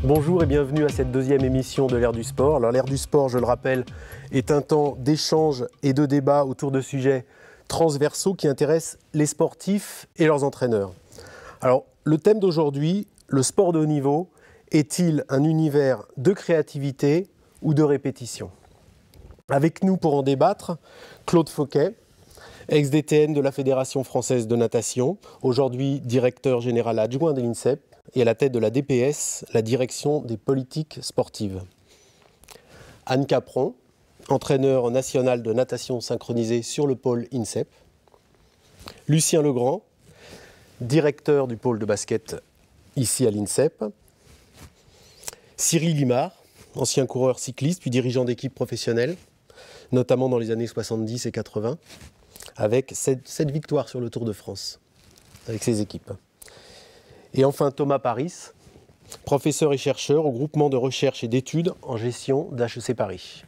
Bonjour et bienvenue à cette deuxième émission de l'Air du Sport. Alors l'Air du Sport, je le rappelle, est un temps d'échange et de débat autour de sujets transversaux qui intéressent les sportifs et leurs entraîneurs. Alors le thème d'aujourd'hui, le sport de haut niveau, est-il un univers de créativité ou de répétition? Avec nous pour en débattre, Claude Fauquet, ex-DTN de la Fédération française de natation, aujourd'hui directeur général adjoint de l'INSEP et à la tête de la DPS, la direction des politiques sportives. Anne Capron, entraîneur national de natation synchronisée sur le pôle INSEP. Lucien Legrand, directeur du pôle de basket ici à l'INSEP. Cyril Limard, ancien coureur cycliste puis dirigeant d'équipe professionnelle, notamment dans les années 70 et 80, avec 7 victoires sur le Tour de France, avec ses équipes. Et enfin Thomas Paris, professeur et chercheur au groupement de recherche et d'études en gestion d'HEC Paris.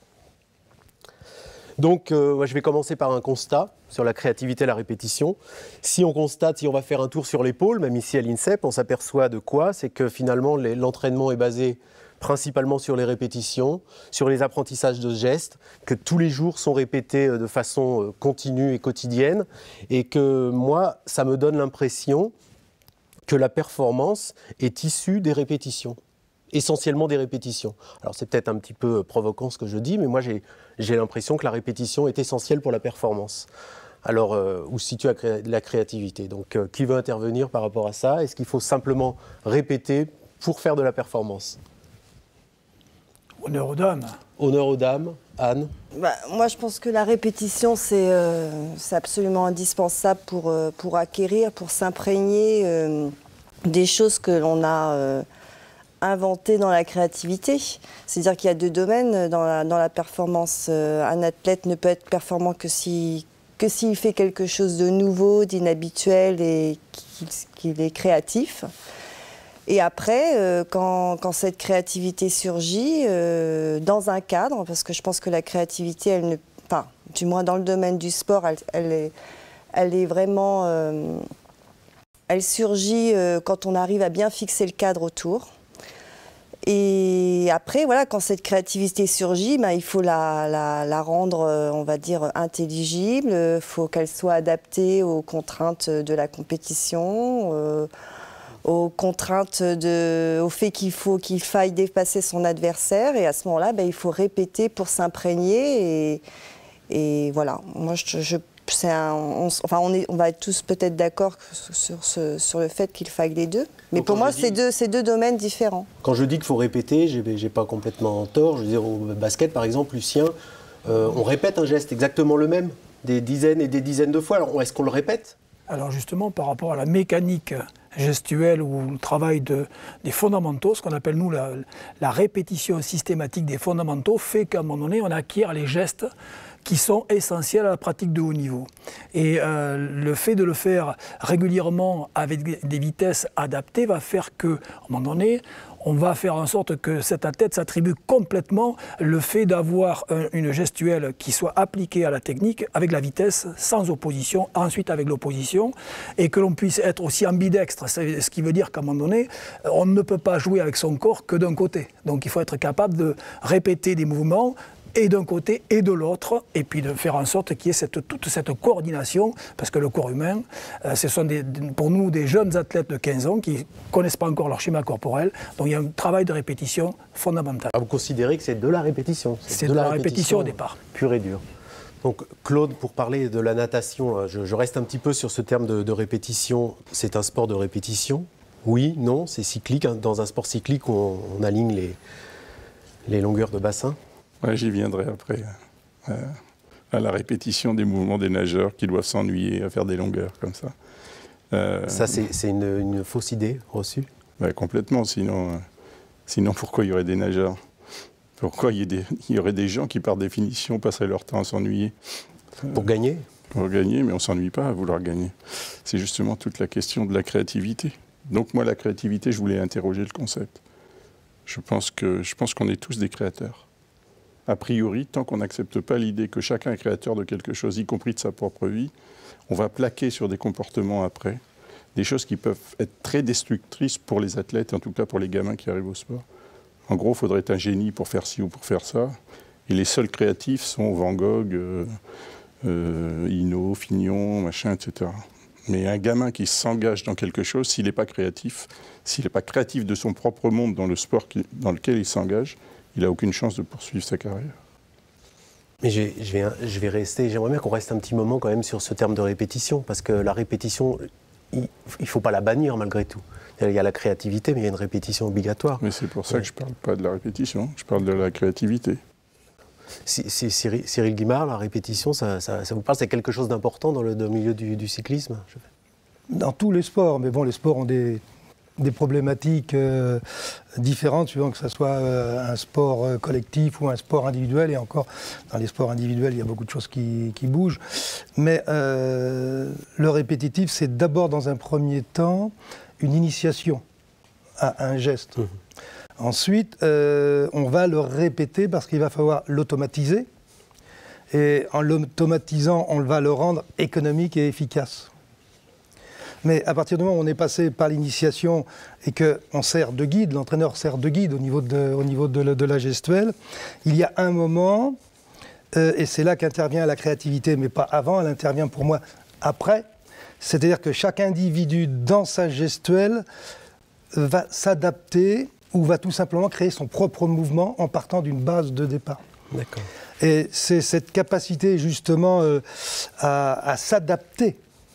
Donc je vais commencer par un constat sur la créativité et la répétition. Si on va faire un tour sur les pôles, même ici à l'INSEP, on s'aperçoit de quoi? C'est que finalement l'entraînement est basé principalement sur les répétitions, sur les apprentissages de gestes, que tous les jours sont répétés de façon continue et quotidienne, et que moi, ça me donne l'impression que la performance est issue des répétitions, essentiellement des répétitions. Alors c'est peut-être un petit peu provoquant ce que je dis, mais moi j'ai l'impression que la répétition est essentielle pour la performance. Alors, où se situe la créativité? Donc, qui veut intervenir par rapport à ça? Est-ce qu'il faut simplement répéter pour faire de la performance? Honneur aux dames. Honneur aux dames. Anne? Moi, je pense que la répétition, c'est absolument indispensable pour acquérir, pour s'imprégner des choses que l'on a inventées dans la créativité. C'est-à-dire qu'il y a deux domaines dans la performance. Un athlète ne peut être performant que s'il fait quelque chose de nouveau, d'inhabituel et qu'il est créatif. Et après, quand cette créativité surgit dans un cadre, parce que je pense que la créativité, du moins dans le domaine du sport, elle est vraiment, elle surgit quand on arrive à bien fixer le cadre autour. Et après, voilà, quand cette créativité surgit, il faut la rendre, on va dire, intelligible. Il faut qu'elle soit adaptée aux contraintes de la compétition. Aux contraintes, au fait qu'il faille dépasser son adversaire. Et à ce moment-là, il faut répéter pour s'imprégner. Et voilà, moi, on va être tous peut-être d'accord sur le fait qu'il faille les deux. Mais pour moi, c'est deux domaines différents. Quand je dis qu'il faut répéter, j'ai pas complètement tort. Je veux dire, au basket, par exemple, Lucien, on répète un geste exactement le même, des dizaines et des dizaines de fois. Alors, est-ce qu'on le répète? Alors justement, par rapport à la mécanique gestuelle ou le travail des fondamentaux, ce qu'on appelle nous la répétition systématique des fondamentaux, fait qu'à un moment donné, on acquiert les gestes qui sont essentiels à la pratique de haut niveau. Et le fait de le faire régulièrement avec des vitesses adaptées va faire qu'à un moment donné, on va faire en sorte que cet athlète s'attribue complètement le fait d'avoir une gestuelle qui soit appliquée à la technique avec la vitesse, sans opposition, ensuite avec l'opposition, et que l'on puisse être aussi ambidextre, ce qui veut dire qu'à un moment donné, on ne peut pas jouer avec son corps que d'un côté. Donc il faut être capable de répéter des mouvements et d'un côté et de l'autre, et puis de faire en sorte qu'il y ait toute cette coordination, parce que le corps humain, ce sont pour nous des jeunes athlètes de 15 ans qui ne connaissent pas encore leur schéma corporel, donc il y a un travail de répétition fondamental. Vous considérez que c'est de la répétition? C'est de la répétition au départ. Pure et dure. Donc Claude, pour parler de la natation, je reste un petit peu sur ce terme de répétition. C'est un sport de répétition? Oui, non, c'est cyclique. Dans un sport cyclique, on aligne les longueurs de bassin. Ouais, j'y viendrai après, à la répétition des mouvements des nageurs qui doivent s'ennuyer à faire des longueurs comme ça. Ça, c'est une fausse idée reçue? Ouais, complètement, sinon pourquoi il y aurait des nageurs? Pourquoi il y aurait des gens qui, par définition, passeraient leur temps à s'ennuyer? Pour gagner? Pour gagner, mais on ne s'ennuie pas à vouloir gagner. C'est justement toute la question de la créativité. Donc moi, la créativité, je voulais interroger le concept. Je pense qu'on est tous des créateurs. A priori, tant qu'on n'accepte pas l'idée que chacun est créateur de quelque chose, y compris de sa propre vie, on va plaquer sur des comportements après des choses qui peuvent être très destructrices pour les athlètes, en tout cas pour les gamins qui arrivent au sport. En gros, il faudrait être un génie pour faire ci ou pour faire ça. Et les seuls créatifs sont Van Gogh, Hinault, Fignon, machin, etc. Mais un gamin qui s'engage dans quelque chose, s'il n'est pas créatif de son propre monde dans le sport dans lequel il s'engage, il n'a aucune chance de poursuivre sa carrière. Mais j'aimerais bien qu'on reste un petit moment quand même sur ce terme de répétition, parce que la répétition, il ne faut pas la bannir malgré tout. Il y a la créativité, mais il y a une répétition obligatoire. Mais c'est pour ça que je ne parle pas de la répétition, je parle de la créativité. Cyril Guimard, la répétition, ça vous parle? C'est quelque chose d'important dans le milieu du cyclisme? Dans tous les sports, mais bon, les sports ont des problématiques différentes, suivant que ce soit un sport collectif ou un sport individuel. Et encore, dans les sports individuels, il y a beaucoup de choses qui bougent. Mais le répétitif, c'est d'abord, dans un premier temps, une initiation à un geste. Mmh. Ensuite, on va le répéter parce qu'il va falloir l'automatiser. Et en l'automatisant, on va le rendre économique et efficace. Mais à partir du moment où on est passé par l'initiation et qu'on sert de guide, l'entraîneur sert de guide au niveau de la gestuelle, il y a un moment, et c'est là qu'intervient la créativité, mais pas avant, elle intervient pour moi après. C'est-à-dire que chaque individu, dans sa gestuelle, va s'adapter ou va tout simplement créer son propre mouvement en partant d'une base de départ. D'accord. Et c'est cette capacité justement à s'adapter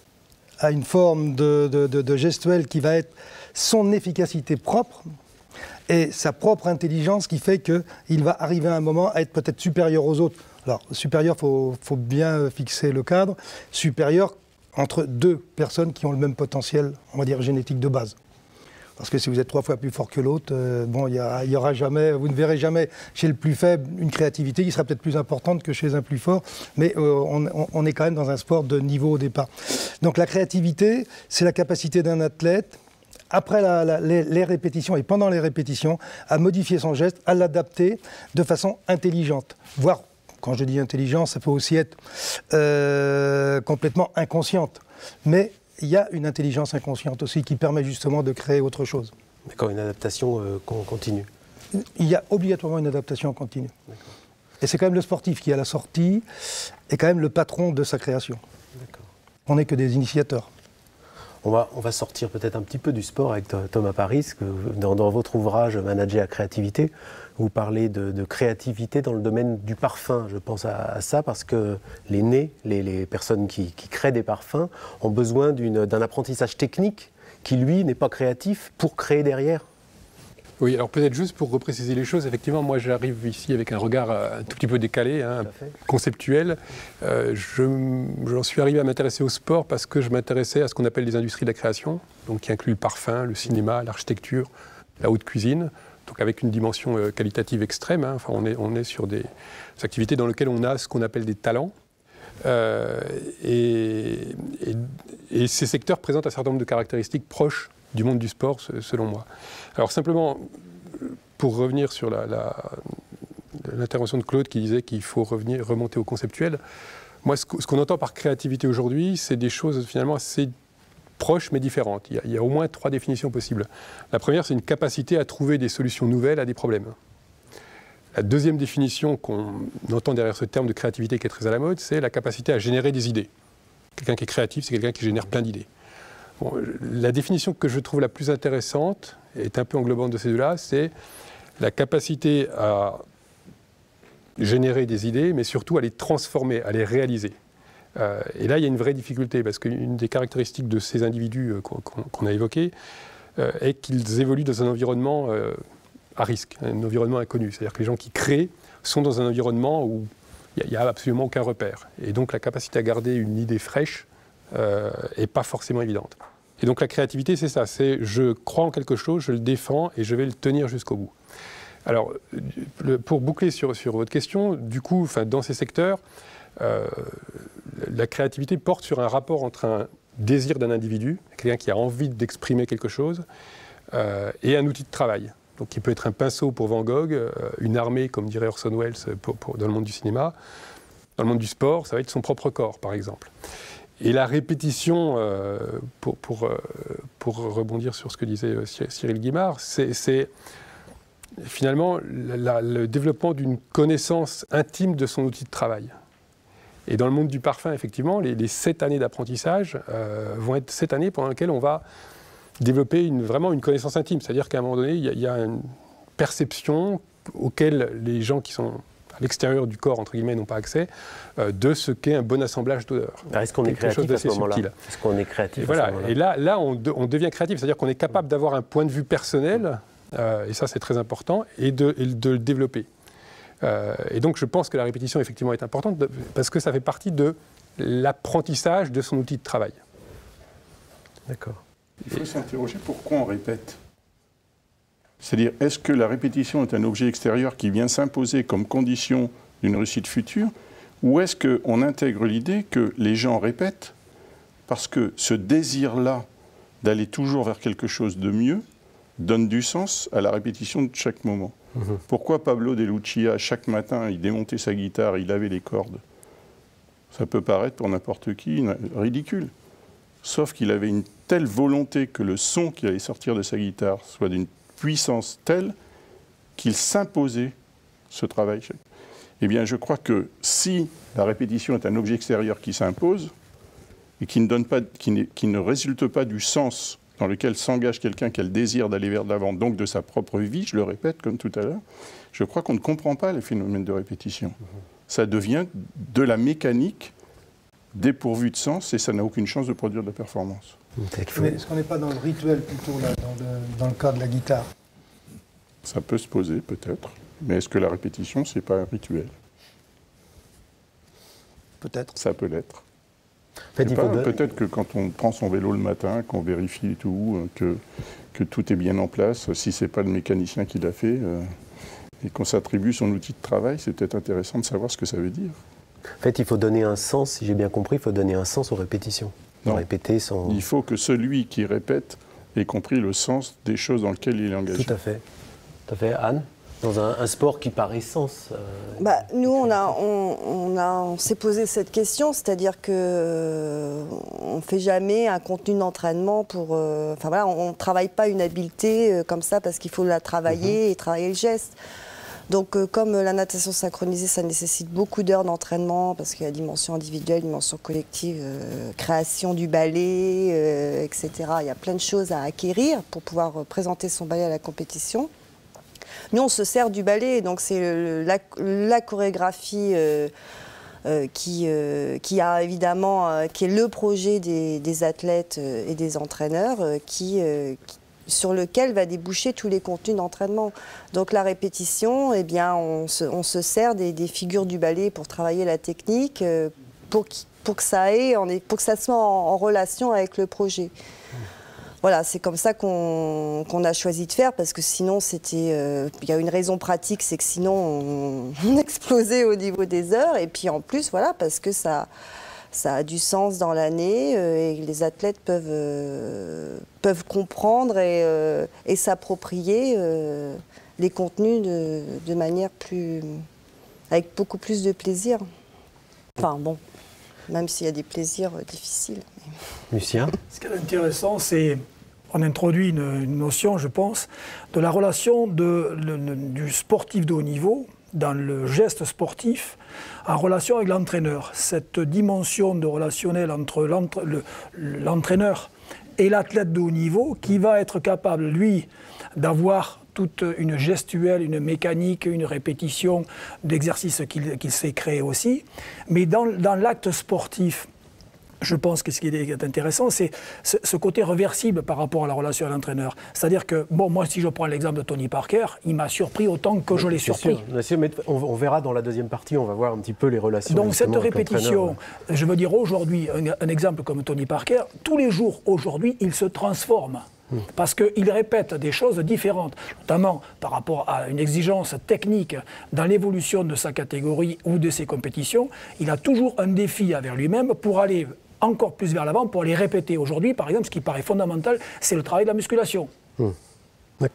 à une forme de gestuelle qui va être son efficacité propre et sa propre intelligence qui fait qu'il va arriver à un moment à être peut-être supérieur aux autres. Alors, supérieur, faut bien fixer le cadre, supérieur entre deux personnes qui ont le même potentiel, on va dire, génétique de base. Parce que si vous êtes 3 fois plus fort que l'autre, bon, il y aura jamais, vous ne verrez jamais chez le plus faible une créativité qui sera peut-être plus importante que chez un plus fort, mais on est quand même dans un sport de niveau au départ. Donc la créativité, c'est la capacité d'un athlète, après les répétitions et pendant les répétitions, à modifier son geste, à l'adapter de façon intelligente, voire, quand je dis intelligent, ça peut aussi être complètement inconsciente. Mais il y a une intelligence inconsciente aussi qui permet justement de créer autre chose. D'accord, une adaptation continue. Il y a obligatoirement une adaptation continue. Et c'est quand même le sportif qui, à la sortie, est quand même le patron de sa création. On n'est que des initiateurs. On va sortir peut-être un petit peu du sport avec Thomas Paris, que dans votre ouvrage « Manager la créativité », vous parlez de créativité dans le domaine du parfum. Je pense à ça parce que les nés, les personnes qui créent des parfums, ont besoin d'un apprentissage technique qui, lui, n'est pas créatif pour créer derrière. Oui, alors peut-être juste pour repréciser les choses, effectivement, moi j'arrive ici avec un regard un tout petit peu décalé, conceptuel. J'en suis arrivé à m'intéresser au sport parce que je m'intéressais à ce qu'on appelle les industries de la création, donc qui inclut le parfum, le cinéma, l'architecture, la haute cuisine, donc avec une dimension qualitative extrême. Enfin, on est sur des activités dans lesquelles on a ce qu'on appelle des talents. Et ces secteurs présentent un certain nombre de caractéristiques proches du monde du sport, selon moi. Alors simplement, pour revenir sur l'intervention de Claude qui disait qu'il faut remonter au conceptuel, moi ce qu'on entend par créativité aujourd'hui, c'est des choses finalement assez proches mais différentes. Il y a au moins 3 définitions possibles. La première, c'est une capacité à trouver des solutions nouvelles à des problèmes. La deuxième définition qu'on entend derrière ce terme de créativité qui est très à la mode, c'est la capacité à générer des idées. Quelqu'un qui est créatif, c'est quelqu'un qui génère plein d'idées. Bon, la définition que je trouve la plus intéressante, et est un peu englobante de ces deux-là, c'est la capacité à générer des idées, mais surtout à les transformer, à les réaliser. Et là, il y a une vraie difficulté, parce qu'une des caractéristiques de ces individus qu'on a évoqués est qu'ils évoluent dans un environnement à risque, un environnement inconnu. C'est-à-dire que les gens qui créent sont dans un environnement où il n'y a absolument aucun repère. Et donc la capacité à garder une idée fraîche n'est pas forcément évidente. Et donc la créativité, c'est ça, c'est je crois en quelque chose, je le défends et je vais le tenir jusqu'au bout. Alors, pour boucler sur votre question, du coup, dans ces secteurs, la créativité porte sur un rapport entre un désir d'un individu, quelqu'un qui a envie d'exprimer quelque chose, et un outil de travail. Donc qui peut être un pinceau pour Van Gogh, une armée, comme dirait Orson Welles dans le monde du cinéma. Dans le monde du sport, ça va être son propre corps, par exemple. Et la répétition, pour rebondir sur ce que disait Cyril Guimard, c'est finalement le développement d'une connaissance intime de son outil de travail. Et dans le monde du parfum, effectivement, les 7 années d'apprentissage vont être 7 années pendant lesquelles on va développer vraiment une connaissance intime. C'est-à-dire qu'à un moment donné, il y a une perception auquel les gens qui sont à l'extérieur du corps, entre guillemets, n'ont pas accès, de ce qu'est un bon assemblage d'odeurs. Est-ce qu'on est créatif à ce moment-là? Est-ce qu'on est créatif et voilà. Et là, on devient créatif, c'est-à-dire qu'on est capable d'avoir un point de vue personnel, et ça c'est très important, et de le développer. Et donc je pense que la répétition effectivement est importante, parce que ça fait partie de l'apprentissage de son outil de travail. D'accord. Il faut s'interroger pourquoi on répète. C'est-à-dire, est-ce que la répétition est un objet extérieur qui vient s'imposer comme condition d'une réussite future, ou est-ce qu'on intègre l'idée que les gens répètent parce que ce désir-là d'aller toujours vers quelque chose de mieux donne du sens à la répétition de chaque moment. Pourquoi Pablo De Lucia, chaque matin, il démontait sa guitare, il lavait les cordes? Ça peut paraître pour n'importe qui ridicule. Sauf qu'il avait une telle volonté que le son qui allait sortir de sa guitare soit d'une puissance telle qu'il s'imposait ce travail. Eh bien, je crois que si la répétition est un objet extérieur qui s'impose et qui ne résulte pas du sens dans lequel s'engage quelqu'un qui a le désir d'aller vers l'avant, donc de sa propre vie, je le répète comme tout à l'heure, je crois qu'on ne comprend pas les phénomènes de répétition. Ça devient de la mécanique dépourvue de sens et ça n'a aucune chance de produire de la performance. Mais est-ce qu'on n'est pas dans le rituel plutôt là, dans le cas de la guitare? Ça peut se poser peut-être, mais est-ce que la répétition, c'est pas un rituel? Peut-être. Ça peut l'être. En fait, peut-être que quand on prend son vélo le matin, qu'on vérifie tout, que tout est bien en place, si ce n'est pas le mécanicien qui l'a fait, et qu'on s'attribue son outil de travail, c'est peut-être intéressant de savoir ce que ça veut dire. En fait, il faut donner un sens, si j'ai bien compris, il faut donner un sens aux répétitions. Non. Répéter sans... Il faut que celui qui répète ait compris le sens des choses dans lesquelles il est engagé. Tout à fait. Tout à fait. Anne, dans un sport qui par essence... Nous, on s'est posé cette question, c'est-à-dire que on ne fait jamais un contenu d'entraînement pour... on ne travaille pas une habileté comme ça parce qu'il faut la travailler et travailler le geste. Donc, comme la natation synchronisée, ça nécessite beaucoup d'heures d'entraînement parce qu'il y a dimension individuelle, dimension collective, création du ballet, etc. Il y a plein de choses à acquérir pour pouvoir présenter son ballet à la compétition. Nous, on se sert du ballet, donc c'est la chorégraphie qui a évidemment, qui est le projet des athlètes et des entraîneurs, sur lequel va déboucher tous les contenus d'entraînement. Donc la répétition, eh bien, on se sert des figures du ballet pour travailler la technique, pour que ça soit en relation avec le projet. Voilà, c'est comme ça qu'on a choisi de faire, parce que sinon, il y a une raison pratique, c'est que sinon, on explosait au niveau des heures. Et puis en plus, voilà, parce que ça a du sens dans l'année et les athlètes peuvent comprendre et s'approprier les contenus de manière avec beaucoup plus de plaisir. Enfin bon, même s'il y a des plaisirs difficiles. Lucien ? Ce qui est intéressant, c'est on introduit une notion, je pense, de la relation du sportif de haut niveau dans le geste sportif en relation avec l'entraîneur. Cette dimension de relationnel entre l'entraîneur et l'athlète de haut niveau qui va être capable, lui, d'avoir toute une gestuelle, une mécanique, une répétition d'exercices qu'il s'est créé aussi. Mais dans l'acte sportif, je pense que ce qui est intéressant, c'est ce côté réversible par rapport à la relation à l'entraîneur. C'est-à-dire que, moi, si je prends l'exemple de Tony Parker, il m'a surpris autant que je l'ai surpris. Sûr, mais on verra dans la deuxième partie, on va voir un petit peu les relations. Donc cette répétition, je veux dire aujourd'hui, un exemple comme Tony Parker, tous les jours aujourd'hui, il se transforme. Parce qu'il répète des choses différentes, notamment par rapport à une exigence technique dans l'évolution de sa catégorie ou de ses compétitions. Il a toujours un défi envers lui-même pour aller encore plus vers l'avant, pour aller répéter. Aujourd'hui, par exemple, ce qui paraît fondamental, c'est le travail de la musculation. D'accord.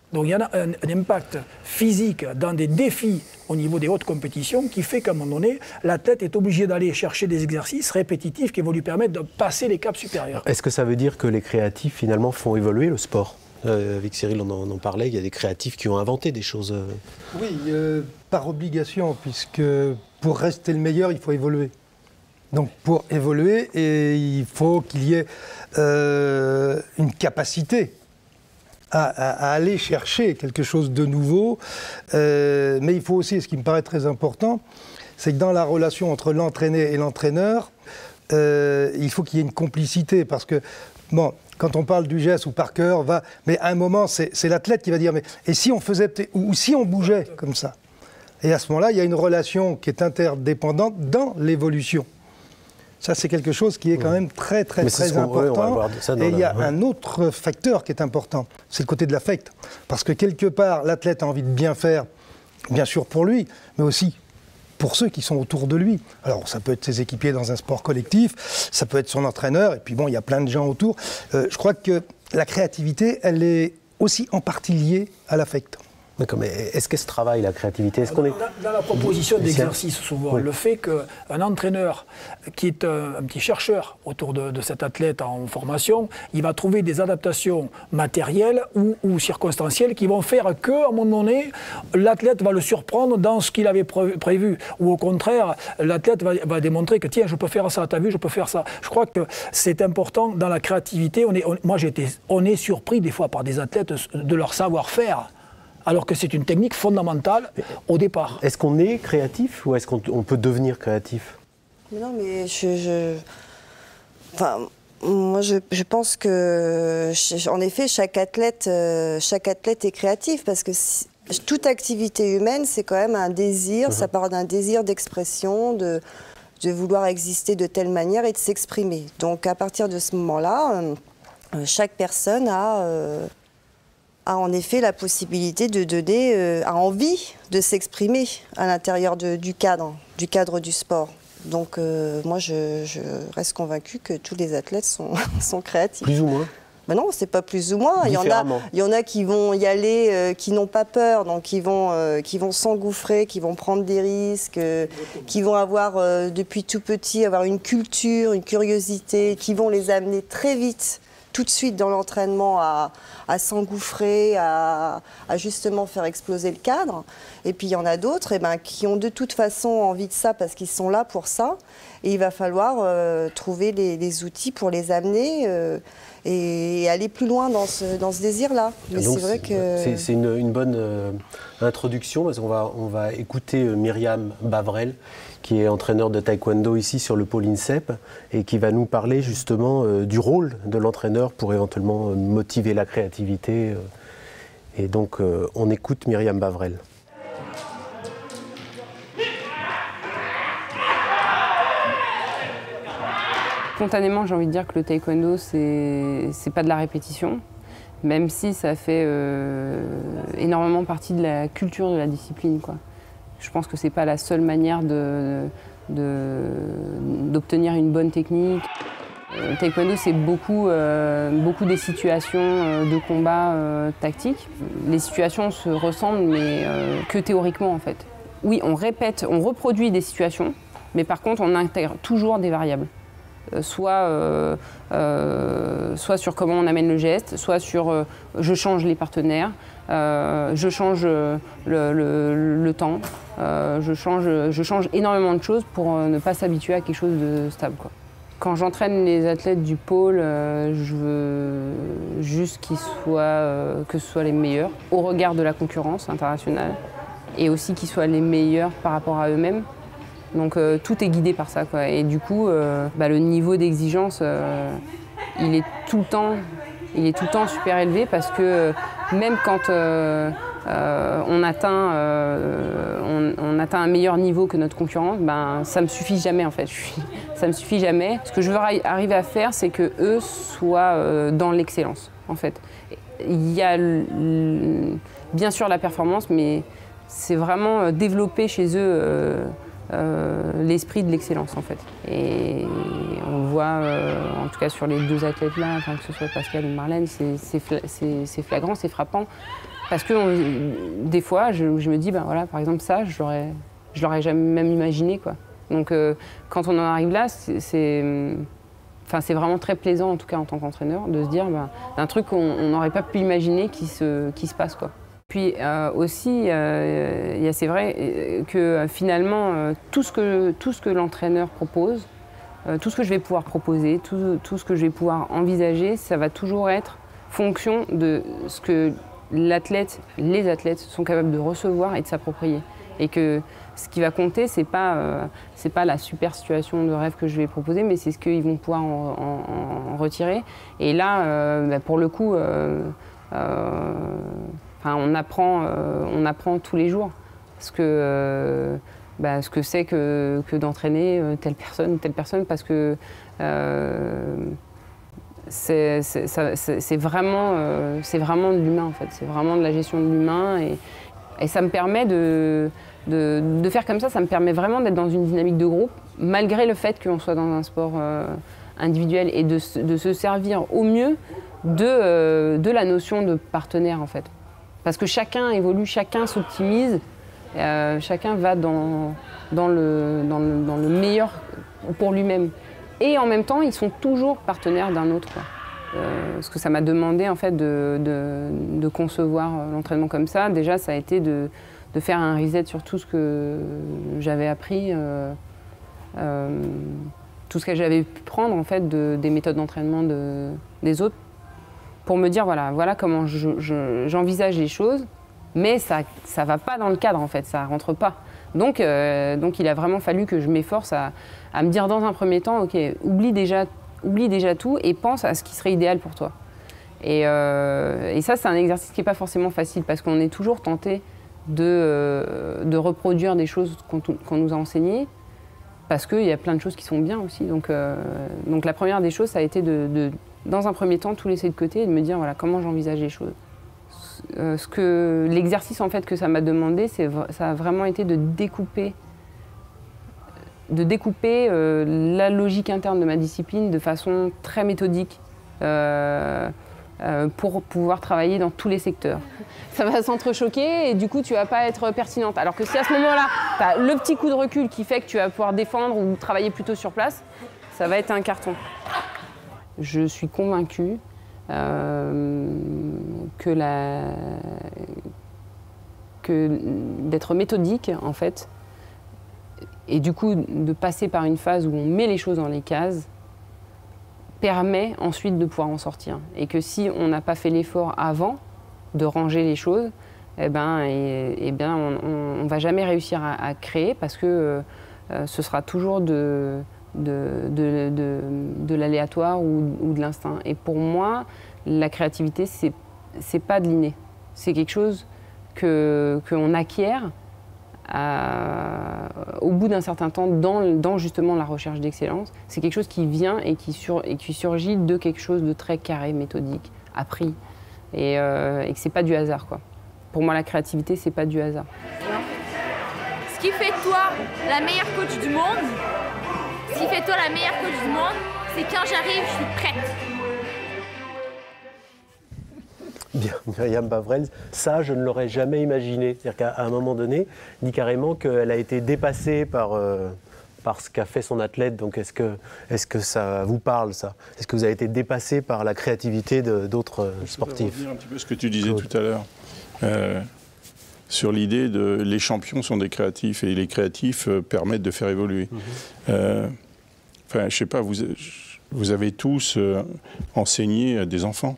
Donc il y en a un impact physique dans des défis au niveau des hautes compétitions qui fait qu'à un moment donné, l'athlète est obligé d'aller chercher des exercices répétitifs qui vont lui permettre de passer les caps supérieurs. Est-ce que ça veut dire que les créatifs finalement font évoluer le sport ? Avec Cyril, on en parlait, il y a des créatifs qui ont inventé des choses. Oui, par obligation, puisque pour rester le meilleur, il faut évoluer. Donc pour évoluer, il faut qu'il y ait une capacité à aller chercher quelque chose de nouveau. Mais il faut aussi, ce qui me paraît très important, c'est que dans la relation entre l'entraîné et l'entraîneur, il faut qu'il y ait une complicité. Parce que, bon, quand on parle du geste ou par cœur, mais à un moment, c'est l'athlète qui va dire, mais et si on faisait, ou si on bougeait comme ça? Et à ce moment-là, il y a une relation qui est interdépendante dans l'évolution. Ça, c'est quelque chose qui est quand même très important. Et il y a un autre facteur qui est important, c'est le côté de l'affect. Parce que quelque part, l'athlète a envie de bien faire, bien sûr pour lui, mais aussi pour ceux qui sont autour de lui. Alors, ça peut être ses équipiers dans un sport collectif, ça peut être son entraîneur, et puis bon, il y a plein de gens autour. Je crois que la créativité, elle est aussi en partie liée à l'affect. D'accord, mais est-ce qu'elle se travaille, la créativité? Dans la proposition d'exercice, souvent, oui. Le fait qu'un entraîneur qui est un petit chercheur autour de cet athlète en formation, il va trouver des adaptations matérielles ou circonstancielles qui vont faire qu'à un moment donné, l'athlète va le surprendre dans ce qu'il avait prévu. Ou au contraire, l'athlète va démontrer que tiens, je peux faire ça, t'as vu, je peux faire ça. Je crois que c'est important dans la créativité. On est surpris des fois par des athlètes de leur savoir-faire, alors que c'est une technique fondamentale au départ. Est-ce qu'on est créatif ou est-ce qu'on peut devenir créatif? Non, mais moi, je pense que, en effet, chaque athlète est créatif, parce que toute activité humaine, c'est quand même un désir, ça part d'un désir d'expression, de vouloir exister de telle manière et de s'exprimer. Donc, à partir de ce moment-là, chaque personne a en effet la possibilité de donner, a envie de s'exprimer à l'intérieur du cadre du sport. Donc moi je reste convaincue que tous les athlètes sont créatifs. Plus ou moins? Ben non, c'est pas plus ou moins. Il y en a qui vont y aller, qui n'ont pas peur, donc qui vont s'engouffrer, qui vont prendre des risques, qui vont avoir depuis tout petit avoir une culture, une curiosité, qui vont les amener très vite, tout de suite dans l'entraînement à s'engouffrer, à justement faire exploser le cadre. Et puis il y en a d'autres qui ont de toute façon envie de ça parce qu'ils sont là pour ça. Et il va falloir trouver les outils pour les amener et aller plus loin dans ce désir-là. Mais c'est vrai que c'est une bonne introduction, parce qu'on va écouter Myriam Bavrel, qui est entraîneur de taekwondo ici sur le pôle INSEP, et qui va nous parler justement du rôle de l'entraîneur pour éventuellement motiver la créativité. Et donc on écoute Myriam Bavrel. Spontanément, j'ai envie de dire que le taekwondo, c'est pas de la répétition, même si ça fait énormément partie de la culture de la discipline, quoi. Je pense que c'est pas la seule manière d'obtenir une bonne technique. Le taekwondo, c'est beaucoup des situations de combat tactiques. Les situations se ressemblent, mais que théoriquement, en fait. Oui, on reproduit des situations, mais par contre, on intègre toujours des variables. Soit sur comment on amène le geste, soit sur je change les partenaires, je change le temps, je change énormément de choses pour ne pas s'habituer à quelque chose de stable, quoi. Quand j'entraîne les athlètes du pôle, je veux juste que ce soit les meilleurs au regard de la concurrence internationale, et aussi qu'ils soient les meilleurs par rapport à eux-mêmes. Donc tout est guidé par ça, quoi. Et du coup, le niveau d'exigence, il est tout le temps super élevé, parce que même quand on atteint un meilleur niveau que notre concurrence, ça me suffit jamais, en fait. Ça me suffit jamais. Ce que je veux arriver à faire, c'est que eux soient dans l'excellence, en fait. Il y a bien sûr la performance, mais c'est vraiment développer chez eux l'esprit de l'excellence en fait. Et on le voit, en tout cas sur les 2 athlètes-là, enfin, que ce soit Pascal ou Marlène, c'est flagrant, c'est frappant. Parce que des fois, je me dis, ben voilà, par exemple ça, je l'aurais jamais même imaginé, quoi. Donc quand on en arrive là, c'est vraiment très plaisant, en tout cas en tant qu'entraîneur, de se dire d'un truc qu'on n'aurait pas pu imaginer qui se passe, quoi. Puis aussi, c'est vrai que finalement, tout ce que l'entraîneur propose, tout ce que je vais pouvoir proposer, tout ce que je vais pouvoir envisager, ça va toujours être fonction de ce que les athlètes sont capables de recevoir et de s'approprier. Et que ce qui va compter, c'est pas la super situation de rêve que je vais proposer, mais c'est ce qu'ils vont pouvoir en retirer. Et là, pour le coup, on apprend tous les jours ce que c'est que d'entraîner telle personne, parce que c'est vraiment de l'humain en fait, c'est vraiment de la gestion de l'humain et ça me permet de faire comme ça me permet vraiment d'être dans une dynamique de groupe, malgré le fait qu'on soit dans un sport individuel et de se servir au mieux de la notion de partenaire en fait. Parce que chacun évolue, chacun s'optimise, chacun va dans le meilleur pour lui-même. Et en même temps, ils sont toujours partenaires d'un autre, quoi. Ce que ça m'a demandé en fait de concevoir l'entraînement comme ça, déjà ça a été de faire un reset sur tout ce que j'avais appris, tout ce que j'avais pu prendre en fait des méthodes d'entraînement des autres, pour me dire voilà comment j'envisage les choses, mais ça va pas dans le cadre en fait, ça rentre pas. Donc il a vraiment fallu que je m'efforce à me dire dans un premier temps, ok, oublie déjà tout et pense à ce qui serait idéal pour toi. Et ça, c'est un exercice qui n'est pas forcément facile parce qu'on est toujours tenté de reproduire des choses qu'on nous a enseignées, parce qu'il y a plein de choses qui sont bien aussi. Donc la première des choses, ça a été dans un premier temps, tout laisser de côté et de me dire voilà, comment j'envisage les choses. L'exercice en fait que ça m'a demandé, ça a vraiment été de découper la logique interne de ma discipline de façon très méthodique pour pouvoir travailler dans tous les secteurs. Ça va s'entrechoquer et du coup tu vas pas être pertinente. Alors que si à ce moment-là, tu as le petit coup de recul qui fait que tu vas pouvoir défendre ou travailler plutôt sur place, ça va être un carton. Je suis convaincue que d'être méthodique en fait, et du coup de passer par une phase où on met les choses dans les cases, permet ensuite de pouvoir en sortir. Et que si on n'a pas fait l'effort avant de ranger les choses, on ne va jamais réussir à créer, parce que ce sera toujours de l'aléatoire ou de l'instinct. Et pour moi, la créativité, c'est pas de l'inné. C'est quelque chose qu'on acquiert au bout d'un certain temps dans justement la recherche d'excellence. C'est quelque chose qui vient et qui surgit de quelque chose de très carré, méthodique, appris, et que c'est pas du hasard, quoi. Pour moi, la créativité, c'est pas du hasard. Ce qui fait de toi la meilleure coach du monde, ce qui fait de toi la meilleure coach du monde, c'est quand j'arrive, je suis prête. Bien, Myriam Bavrel, ça je ne l'aurais jamais imaginé. C'est-à-dire qu'à un moment donné, dit carrément qu'elle a été dépassée par ce qu'a fait son athlète. Donc est-ce que ça vous parle, ça? Est-ce que vous avez été dépassé par la créativité d'autres sportifs? Je vais revenir un petit peu à ce que tu disais tout à l'heure, sur l'idée de les champions sont des créatifs et les créatifs permettent de faire évoluer. Je ne sais pas, vous avez tous enseigné à des enfants.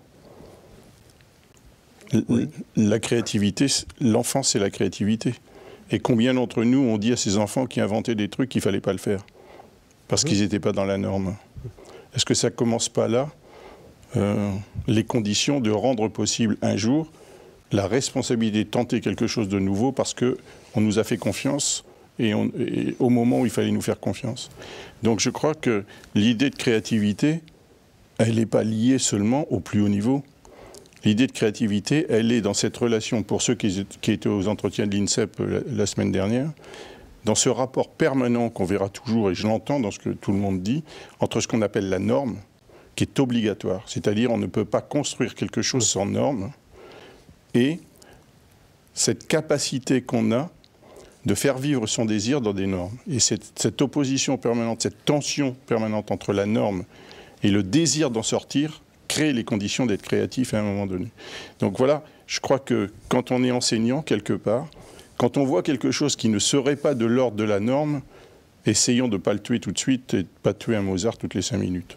Oui. La créativité, l'enfant, c'est la créativité. Et combien d'entre nous ont dit à ces enfants qui inventaient des trucs qu'il ne fallait pas le faire parce qu'ils n'étaient pas dans la norme? Est-ce que ça ne commence pas là, les conditions de rendre possible un jour la responsabilité de tenter quelque chose de nouveau parce qu'on nous a fait confiance et au moment où il fallait nous faire confiance? Donc je crois que l'idée de créativité, elle n'est pas liée seulement au plus haut niveau. L'idée de créativité, elle est dans cette relation, pour ceux qui étaient aux entretiens de l'INSEP la semaine dernière, dans ce rapport permanent qu'on verra toujours, et je l'entends dans ce que tout le monde dit, entre ce qu'on appelle la norme, qui est obligatoire, c'est-à-dire on ne peut pas construire quelque chose sans norme, et cette capacité qu'on a de faire vivre son désir dans des normes. Et cette opposition permanente, cette tension permanente entre la norme et le désir d'en sortir, crée les conditions d'être créatif à un moment donné. Donc voilà, je crois que quand on est enseignant quelque part, quand on voit quelque chose qui ne serait pas de l'ordre de la norme, essayons de ne pas le tuer tout de suite et de ne pas tuer un Mozart toutes les 5 minutes.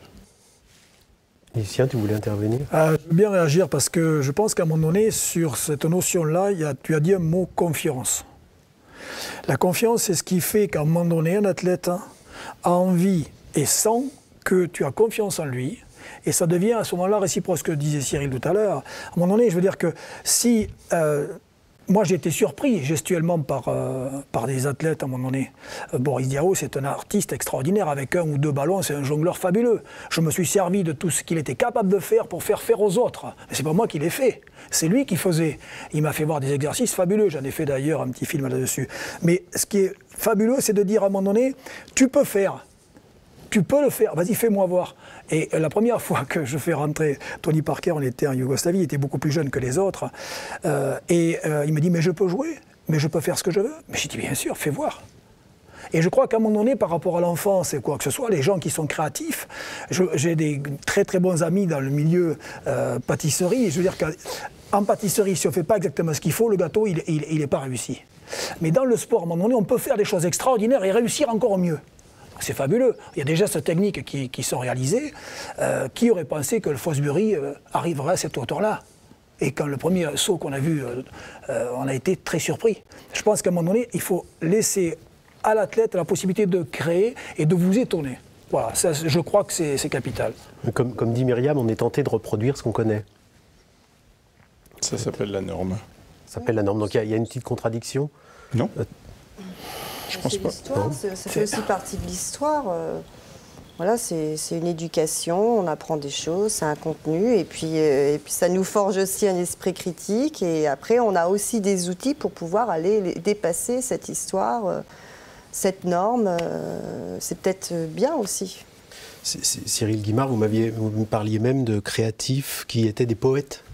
Lucien, tu voulais intervenir? Je veux bien réagir parce que je pense qu'à un moment donné, sur cette notion-là, tu as dit un mot confiance. La confiance, c'est ce qui fait qu'à un moment donné, un athlète a envie et sent que tu as confiance en lui. Et ça devient à ce moment-là réciproque, ce que disait Cyril tout à l'heure. À un moment donné, je veux dire que si... moi, j'ai été surpris gestuellement par des athlètes à un moment donné. Boris Diaw, c'est un artiste extraordinaire. Avec 1 ou 2 ballons, c'est un jongleur fabuleux. Je me suis servi de tout ce qu'il était capable de faire pour faire aux autres. Mais c'est pas moi qui l'ai fait. C'est lui qui faisait. Il m'a fait voir des exercices fabuleux. J'en ai fait d'ailleurs un petit film là-dessus. Mais ce qui est fabuleux, c'est de dire à un moment donné, tu peux faire. Tu peux le faire, vas-y, fais-moi voir. Et la première fois que je fais rentrer Tony Parker, on était en Yougoslavie, il était beaucoup plus jeune que les autres, il me dit, mais je peux jouer, mais je peux faire ce que je veux. Mais j'ai dit, bien sûr, fais voir. Et je crois qu'à un moment donné, par rapport à l'enfance et quoi que ce soit, les gens qui sont créatifs, j'ai des très très bons amis dans le milieu pâtisserie, je veux dire qu'en pâtisserie, si on ne fait pas exactement ce qu'il faut, le gâteau, il n'est pas réussi. Mais dans le sport, à un moment donné, on peut faire des choses extraordinaires et réussir encore mieux. C'est fabuleux. Il y a des gestes techniques qui sont réalisés. Qui aurait pensé que le Fosbury arriverait à cette hauteur-là? Et quand le premier saut qu'on a vu, on a été très surpris. Je pense qu'à un moment donné, il faut laisser à l'athlète la possibilité de créer et de vous étonner. Voilà, ça, je crois que c'est capital. Comme dit Myriam, on est tenté de reproduire ce qu'on connaît. Ça s'appelle la norme. Ça s'appelle la norme. Donc il y a une petite contradiction? Non. Je pense pas. Ça fait aussi partie de l'histoire. Voilà, c'est une éducation, on apprend des choses, c'est un contenu, et puis ça nous forge aussi un esprit critique. Et après, on a aussi des outils pour pouvoir aller dépasser cette histoire, cette norme. C'est peut-être bien aussi. Cyril Guimard, vous me parliez même de créatifs qui étaient des poètes.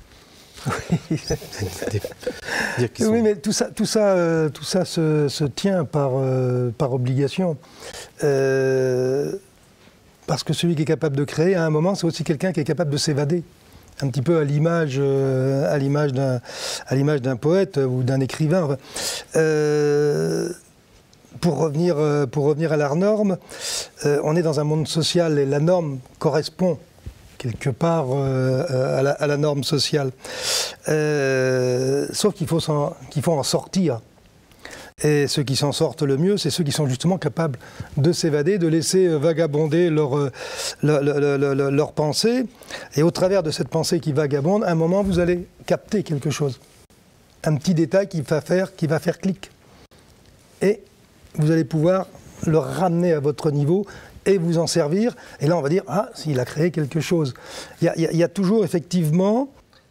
Oui, mais tout ça se tient par obligation. Parce que celui qui est capable de créer, à un moment, c'est aussi quelqu'un qui est capable de s'évader. Un petit peu à l'image d'un poète ou d'un écrivain. Pour revenir à la norme, on est dans un monde social et la norme correspond quelque part à la norme sociale. Sauf qu'il faut en sortir. Et ceux qui s'en sortent le mieux, c'est ceux qui sont justement capables de s'évader, de laisser vagabonder leur pensée. Et au travers de cette pensée qui vagabonde, à un moment, vous allez capter quelque chose. Un petit détail qui va faire clic. Et vous allez pouvoir le ramener à votre niveau et vous en servir. Et là, on va dire, ah, il a créé quelque chose. Il y a toujours, effectivement,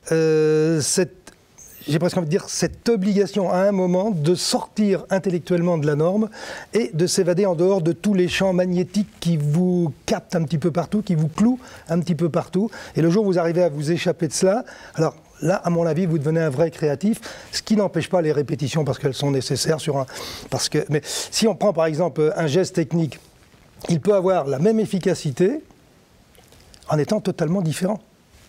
j'ai presque envie de dire, cette obligation à un moment de sortir intellectuellement de la norme et de s'évader en dehors de tous les champs magnétiques qui vous captent un petit peu partout, qui vous clouent un petit peu partout. Et le jour où vous arrivez à vous échapper de cela, alors là, à mon avis, vous devenez un vrai créatif, ce qui n'empêche pas les répétitions parce qu'elles sont nécessaires mais si on prend par exemple un geste technique, il peut avoir la même efficacité en étant totalement différent.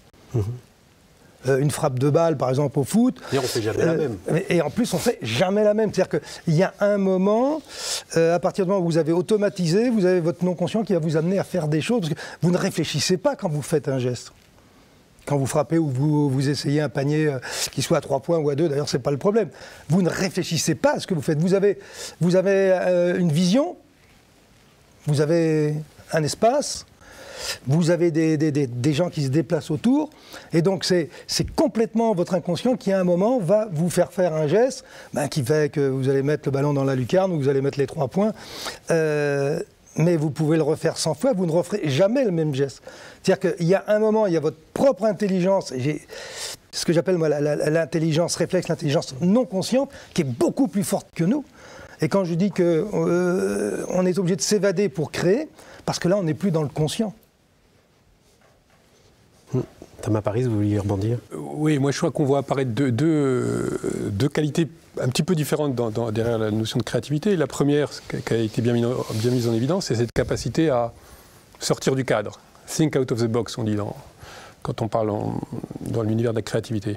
Une frappe de balle, par exemple, au foot. Et on ne fait jamais la même. Et en plus, on ne fait jamais la même. C'est-à-dire qu'il y a un moment, à partir du moment où vous avez automatisé, vous avez votre non-conscient qui va vous amener à faire des choses. Parce que vous ne réfléchissez pas quand vous faites un geste. Quand vous frappez ou vous essayez un panier qui soit à 3 points ou à 2, d'ailleurs, ce n'est pas le problème. Vous ne réfléchissez pas à ce que vous faites. Vous avez une vision, vous avez un espace, vous avez des gens qui se déplacent autour, et donc c'est complètement votre inconscient qui, à un moment, va vous faire un geste qui fait que vous allez mettre le ballon dans la lucarne ou vous allez mettre les 3 points. Mais vous pouvez le refaire 100 fois, vous ne referez jamais le même geste. C'est-à-dire qu'il y a un moment, il y a votre propre intelligence, ce que j'appelle l'intelligence réflexe, l'intelligence non consciente, qui est beaucoup plus forte que nous. Et quand je dis qu'on est obligé de s'évader pour créer, parce que là, on n'est plus dans le conscient. Thomas Paris, vous vouliez rebondir? Oui, moi je crois qu'on voit apparaître deux qualités un petit peu différentes derrière la notion de créativité. La première, qui a été bien mise en évidence, c'est cette capacité à sortir du cadre. Think out of the box, on dit quand on parle dans l'univers de la créativité.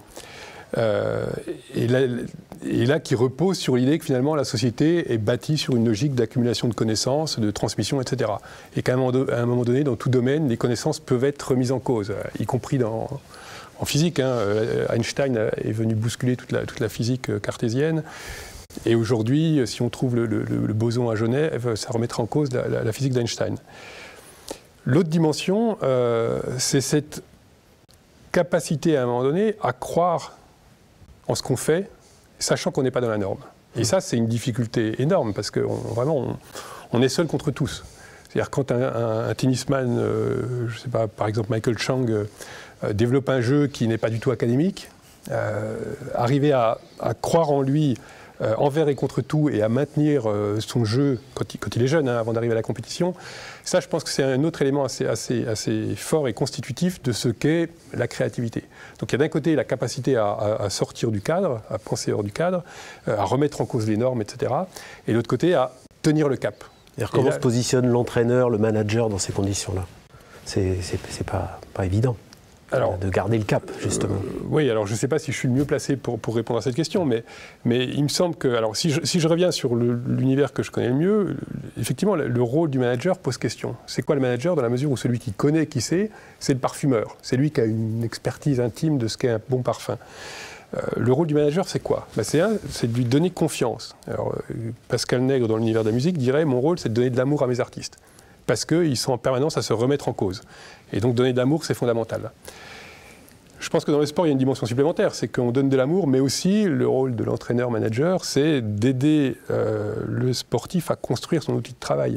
Et là, qui repose sur l'idée que finalement la société est bâtie sur une logique d'accumulation de connaissances, de transmission, etc. Et qu'à un moment donné, dans tout domaine, les connaissances peuvent être remises en cause, y compris en physique. Einstein est venu bousculer toute la physique cartésienne. Et aujourd'hui, si on trouve le boson à Genève, ça remettra en cause la physique d'Einstein. L'autre dimension, c'est cette capacité à un moment donné à croire en ce qu'on fait, sachant qu'on n'est pas dans la norme. Et ça, c'est une difficulté énorme, parce qu'on est seul contre tous. C'est-à-dire quand un tennisman, je ne sais pas, par exemple Michael Chang, développe un jeu qui n'est pas du tout académique, arriver à croire en lui envers et contre tout, et à maintenir son jeu quand il est jeune, avant d'arriver à la compétition, ça, je pense que c'est un autre élément assez fort et constitutif de ce qu'est la créativité. Donc il y a d'un côté la capacité à sortir du cadre, à penser hors du cadre, à remettre en cause les normes, etc. Et de l'autre côté, à tenir le cap. Comment se positionne l'entraîneur, le manager dans ces conditions-là? C'est pas évident. Alors, de garder le cap, justement. Oui, alors je ne sais pas si je suis le mieux placé pour répondre à cette question, mais il me semble que, alors si je reviens sur l'univers que je connais le mieux, effectivement, le rôle du manager pose question. C'est quoi le manager, dans la mesure où celui qui connaît, qui sait, c'est le parfumeur. C'est lui qui a une expertise intime de ce qu'est un bon parfum. Le rôle du manager, c'est quoi? C'est de lui donner confiance. Alors, Pascal Nègre, dans l'univers de la musique, dirait « Mon rôle, c'est de donner de l'amour à mes artistes ». Parce qu'ils sont en permanence à se remettre en cause. Et donc donner de l'amour, c'est fondamental. Je pense que dans le sport, il y a une dimension supplémentaire, c'est qu'on donne de l'amour, mais aussi le rôle de l'entraîneur-manager, c'est d'aider le sportif à construire son outil de travail.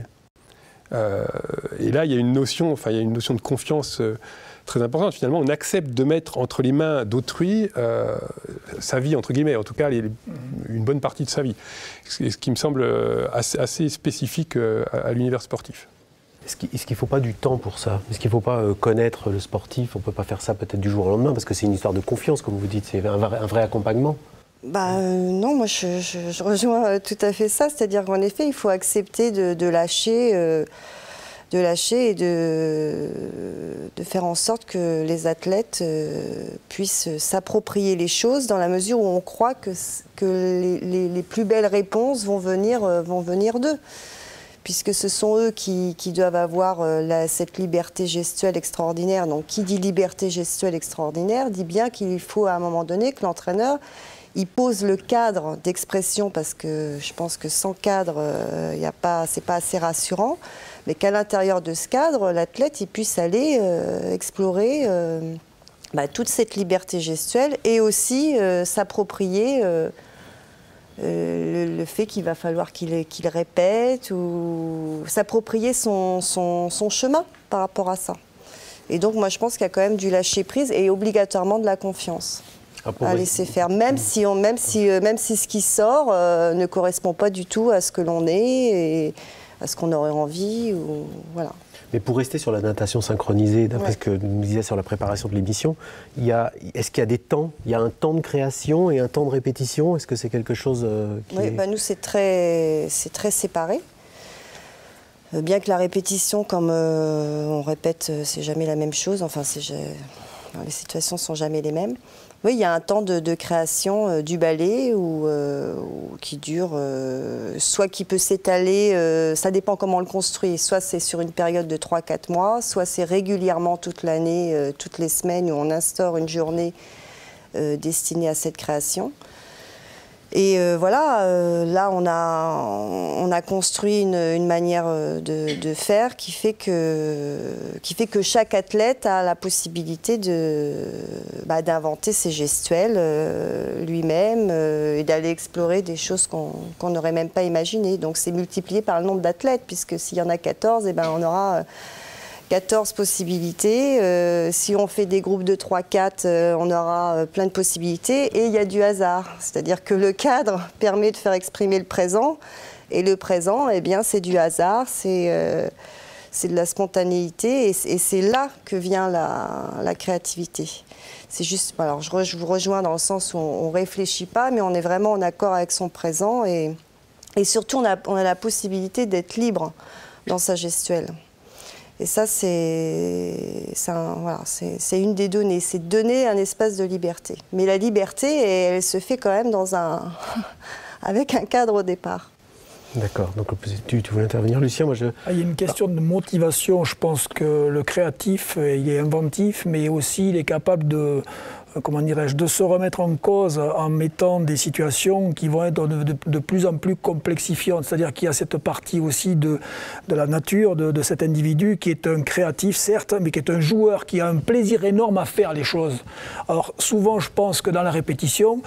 Et là, il y a une notion de confiance très importante. Finalement, on accepte de mettre entre les mains d'autrui sa vie, entre guillemets, en tout cas une bonne partie de sa vie. Ce qui me semble assez spécifique à l'univers sportif. Est-ce qu'il ne faut pas du temps pour ça? Est-ce qu'il ne faut pas connaître le sportif? On ne peut pas faire ça peut-être du jour au lendemain, parce que c'est une histoire de confiance, comme vous dites, c'est un vrai accompagnement. Non, moi je rejoins tout à fait ça, c'est-à-dire qu'en effet, il faut accepter de lâcher et de faire en sorte que les athlètes puissent s'approprier les choses, dans la mesure où on croit que les plus belles réponses vont venir d'eux. Puisque ce sont eux qui doivent avoir cette liberté gestuelle extraordinaire. Donc qui dit liberté gestuelle extraordinaire dit bien qu'il faut à un moment donné que l'entraîneur il pose le cadre d'expression, parce que je pense que sans cadre, c'est pas assez rassurant, mais qu'à l'intérieur de ce cadre, l'athlète il puisse aller explorer toute cette liberté gestuelle et aussi s'approprier le fait qu'il va falloir qu'il répète ou s'approprier son chemin par rapport à ça. Et donc moi je pense qu'il y a quand même du lâcher prise et obligatoirement de la confiance à laisser faire, même si ce qui sort ne correspond pas du tout à ce que l'on est et à ce qu'on aurait envie. Voilà. Mais pour rester sur la natation synchronisée, d'après ce que nous disait sur la préparation de l'émission, est-ce qu'il y a des temps? Il y a un temps de création et un temps de répétition? Est-ce que c'est quelque chose qui est... Nous, c'est très séparé. Bien que la répétition, comme on répète, c'est jamais la même chose. Enfin, les situations ne sont jamais les mêmes. Oui, il y a un temps de création du ballet qui dure, soit qui peut s'étaler, ça dépend comment on le construit, soit c'est sur une période de 3-4 mois, soit c'est régulièrement toute l'année, toutes les semaines, où on instaure une journée destinée à cette création. Et là on a construit une manière de faire qui fait que chaque athlète a la possibilité d'inventer ses gestuels lui-même et d'aller explorer des choses qu'on n'aurait même pas imaginées. Donc c'est multiplié par le nombre d'athlètes, puisque s'il y en a 14, on aura 14 possibilités. Si on fait des groupes de 3-4, on aura plein de possibilités. Et il y a du hasard. C'est-à-dire que le cadre permet de faire exprimer le présent. Et le présent, eh bien, c'est du hasard, c'est de la spontanéité, et c'est là que vient la créativité. C'est juste, alors je vous rejoins dans le sens où on ne réfléchit pas, mais on est vraiment en accord avec son présent, et surtout on a la possibilité d'être libre dans sa gestuelle. Et ça, c'est une des données, c'est de donner un espace de liberté. Mais la liberté, elle se fait quand même avec un cadre au départ. D'accord, donc tu voulais intervenir, Lucien? Il y a une question de motivation. Je pense que le créatif, il est inventif, mais aussi il est capable de, comment dirais-je, de se remettre en cause en mettant des situations qui vont être de plus en plus complexifiantes. C'est-à-dire qu'il y a cette partie aussi de la nature de cet individu qui est un créatif, certes, mais qui est un joueur, qui a un plaisir énorme à faire les choses. Alors souvent, je pense que dans la répétition,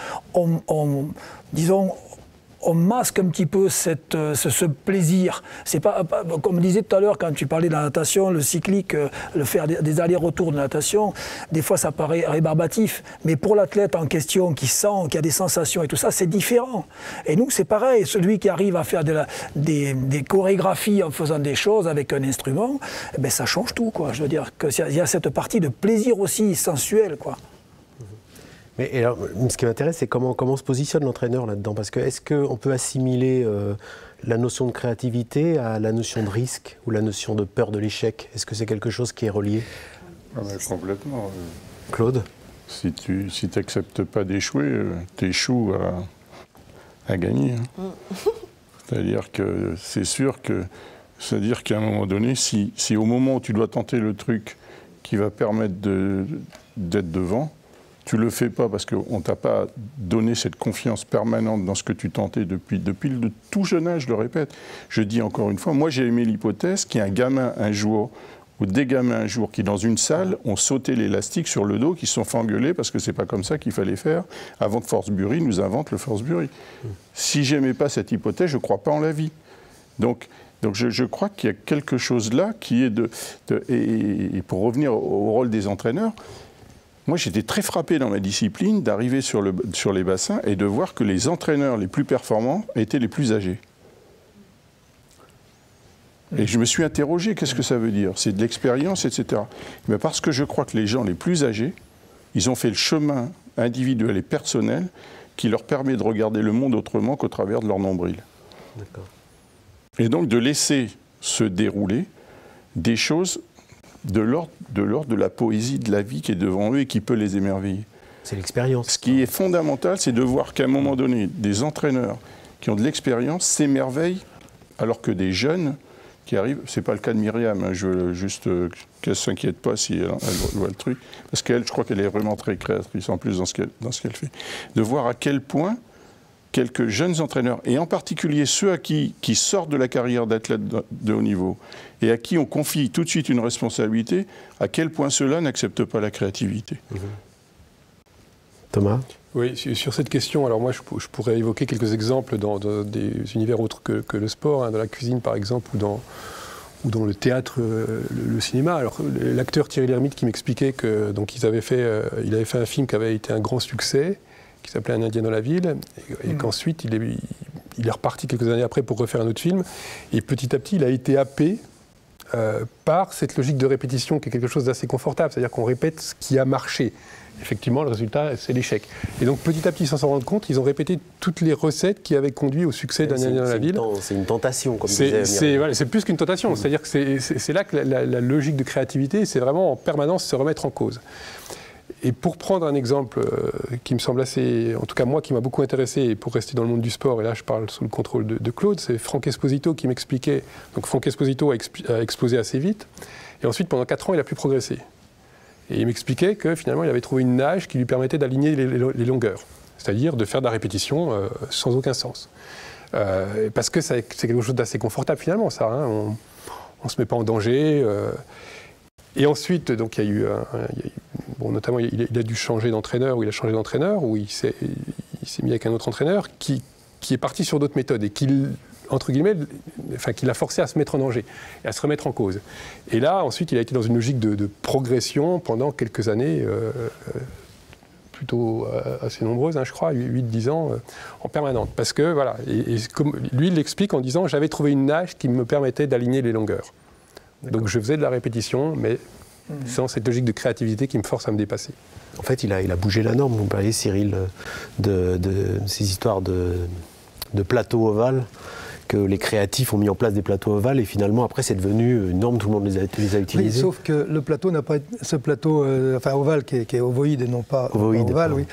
on masque un petit peu ce plaisir. C'est pas, comme je disais tout à l'heure, quand tu parlais de la natation, le cyclique, le faire des allers-retours de natation, des fois ça paraît rébarbatif, mais pour l'athlète en question qui sent, qui a des sensations et tout ça, c'est différent. Et nous, c'est pareil, celui qui arrive à faire des chorégraphies en faisant des choses avec un instrument, eh ben, ça change tout, quoi. Je veux dire qu'il y a cette partie de plaisir aussi sensuel, quoi. Mais alors, ce qui m'intéresse, c'est comment se positionne l'entraîneur là-dedans. Parce que est-ce qu'on peut assimiler la notion de créativité à la notion de risque ou la notion de peur de l'échec? Est-ce que c'est quelque chose qui est relié? Complètement. Claude? Si tu n'acceptes pas d'échouer, tu échoues à gagner. Hein. C'est-à-dire que c'est sûr que... C'est-à-dire qu'à un moment donné, si au moment où tu dois tenter le truc qui va permettre d'être devant, tu ne le fais pas parce qu'on ne t'a pas donné cette confiance permanente dans ce que tu tentais depuis le tout jeune âge, je le répète. Je dis encore une fois, moi j'ai aimé l'hypothèse qu'il y a un gamin un jour, ou des gamins un jour, qui dans une salle ont sauté l'élastique sur le dos, qui se sont fait engueuler parce que c'est pas comme ça qu'il fallait faire, avant que Forsbury nous invente le Forsbury. Si j'aimais pas cette hypothèse, je ne crois pas en la vie. Donc je crois qu'il y a quelque chose là qui est et pour revenir au rôle des entraîneurs, moi, j'étais très frappé dans ma discipline d'arriver sur les bassins et de voir que les entraîneurs les plus performants étaient les plus âgés. Et je me suis interrogé, qu'est-ce que ça veut dire? C'est de l'expérience, etc. Mais parce que je crois que les gens les plus âgés, ils ont fait le chemin individuel et personnel qui leur permet de regarder le monde autrement qu'au travers de leur nombril. D'accord. Et donc de laisser se dérouler des choses de l'ordre de la poésie de la vie qui est devant eux et qui peut les émerveiller. C'est l'expérience. Ce qui est fondamental, c'est de voir qu'à un moment donné, des entraîneurs qui ont de l'expérience s'émerveillent alors que des jeunes qui arrivent, c'est pas le cas de Myriam, hein, je veux juste qu'elle ne s'inquiète pas si elle voit le truc, parce qu'elle, je crois qu'elle est vraiment très créatrice en plus dans ce qu'elle fait. De voir à quel point quelques jeunes entraîneurs, et en particulier ceux qui sortent de la carrière d'athlète de haut niveau, et à qui on confie tout de suite une responsabilité, à quel point ceux-là n'acceptent pas la créativité. Thomas? Oui, sur cette question, alors moi je pourrais évoquer quelques exemples dans des univers autres que le sport, hein, dans la cuisine par exemple, ou dans le théâtre, le cinéma. Alors l'acteur Thierry Lhermitte qui m'expliquait que donc il avait fait un film qui avait été un grand succès, qui s'appelait Un Indien dans la ville, et qu'ensuite il est reparti quelques années après pour refaire un autre film, et petit à petit il a été happé par cette logique de répétition qui est quelque chose d'assez confortable, c'est-à-dire qu'on répète ce qui a marché. Effectivement, le résultat, c'est l'échec. Et donc, petit à petit, sans s'en rendre compte, ils ont répété toutes les recettes qui avaient conduit au succès d'Un Indien dans la ville. C'est une tentation, comme disait Myriam. C'est plus qu'une tentation. C'est-à-dire que c'est là que la logique de créativité, c'est vraiment en permanence se remettre en cause. Et pour prendre un exemple qui me semble assez, en tout cas moi, qui m'a beaucoup intéressé, et pour rester dans le monde du sport, et là je parle sous le contrôle de Claude, c'est Franck Esposito qui m'expliquait. Donc Franck Esposito a explosé assez vite, et ensuite pendant 4 ans il a pu progresser. Et il m'expliquait que finalement il avait trouvé une nage qui lui permettait d'aligner les longueurs, c'est-à-dire de faire de la répétition sans aucun sens. Parce que c'est quelque chose d'assez confortable finalement, ça. Hein, on ne se met pas en danger. Et ensuite, donc, il y a eu, notamment, il a dû changer d'entraîneur, ou il a changé d'entraîneur, ou il s'est mis avec un autre entraîneur qui est parti sur d'autres méthodes et qui, entre guillemets, qui l'a forcé à se mettre en danger et à se remettre en cause. Et là, ensuite, il a été dans une logique de progression pendant quelques années, plutôt assez nombreuses, hein, je crois, 8-10 ans, en permanente. Parce que, voilà, et comme lui, il l'explique en disant, j'avais trouvé une nage qui me permettait d'aligner les longueurs. Donc je faisais de la répétition, mais sans cette logique de créativité qui me force à me dépasser. En fait, il a bougé la norme. Vous parliez, Cyril, de ces histoires de plateaux ovales, que les créatifs ont mis en place des plateaux ovales, et finalement, après, c'est devenu une norme, tout le monde les a utilisés. Oui, sauf que le plateau n'a pas été, ce plateau, enfin ovale, qui est ovoïde et non pas ovale, oui,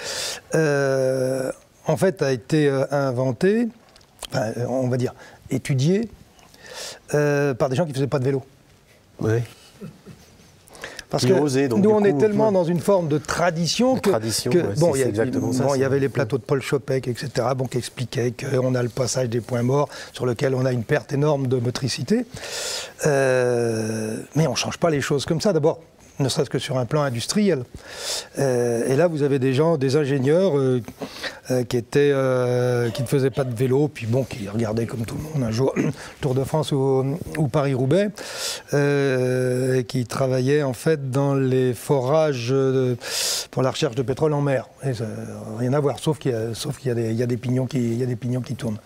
en fait, a été inventé, enfin, on va dire, étudié, par des gens qui ne faisaient pas de vélo. Oui. Parce que nous, on est tellement dans une forme de tradition que bon, il y avait les plateaux de Paul Chopek, etc., bon, qui expliquaient qu'on a le passage des points morts sur lequel on a une perte énorme de motricité. Mais on ne change pas les choses comme ça. D'abord, ne serait-ce que sur un plan industriel. Et là, vous avez des gens, des ingénieurs qui ne faisaient pas de vélo, puis bon, qui regardaient comme tout le monde un jour Tour de France ou Paris-Roubaix, qui travaillaient en fait dans les forages pour la recherche de pétrole en mer. Et ça n'a rien à voir, sauf qu'il y a des pignons qui tournent.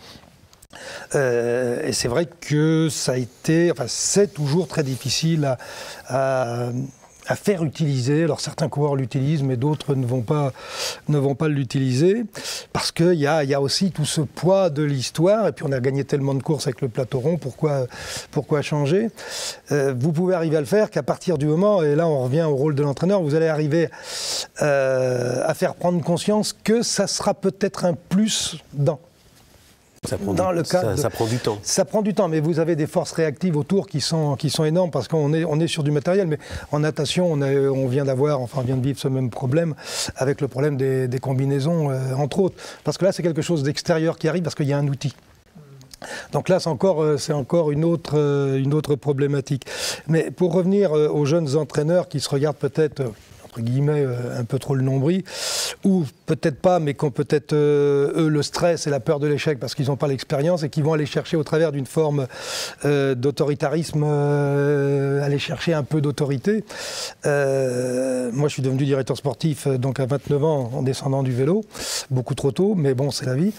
Et c'est vrai que ça a été, enfin, c'est toujours très difficile à faire utiliser. Alors certains coureurs l'utilisent, mais d'autres ne vont pas l'utiliser, parce qu'il y a aussi tout ce poids de l'histoire, et puis on a gagné tellement de courses avec le plateau rond, pourquoi changer? Vous pouvez arriver à le faire qu'à partir du moment, et là on revient au rôle de l'entraîneur, vous allez arriver à faire prendre conscience que ça sera peut-être un plus ça prend du temps. Ça prend du temps, mais vous avez des forces réactives autour qui sont énormes, parce qu'on est sur du matériel. Mais en natation, on vient de vivre ce même problème avec le problème des combinaisons, entre autres. Parce que là, c'est quelque chose d'extérieur qui arrive, parce qu'il y a un outil. Donc là, c'est encore une autre problématique. Mais pour revenir aux jeunes entraîneurs qui se regardent peut-être, entre guillemets, un peu trop le nombril, ou peut-être pas, mais qui ont peut-être, eux, le stress et la peur de l'échec parce qu'ils n'ont pas l'expérience, et qui vont aller chercher au travers d'une forme d'autoritarisme, aller chercher un peu d'autorité. Moi, je suis devenu directeur sportif donc à 29 ans en descendant du vélo, beaucoup trop tôt, mais bon, c'est la vie.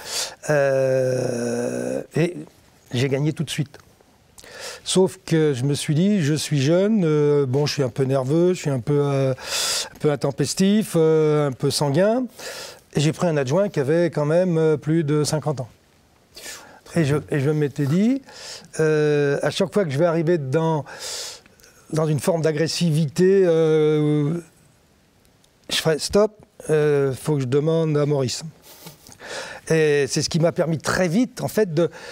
Et j'ai gagné tout de suite. Sauf que je me suis dit, je suis jeune, bon, je suis un peu nerveux, je suis un peu intempestif, un peu sanguin. Et j'ai pris un adjoint qui avait quand même plus de 50 ans. Et je m'étais dit, à chaque fois que je vais arriver dans une forme d'agressivité, je ferai stop, faut que je demande à Maurice. Et c'est ce qui m'a permis très vite, en fait,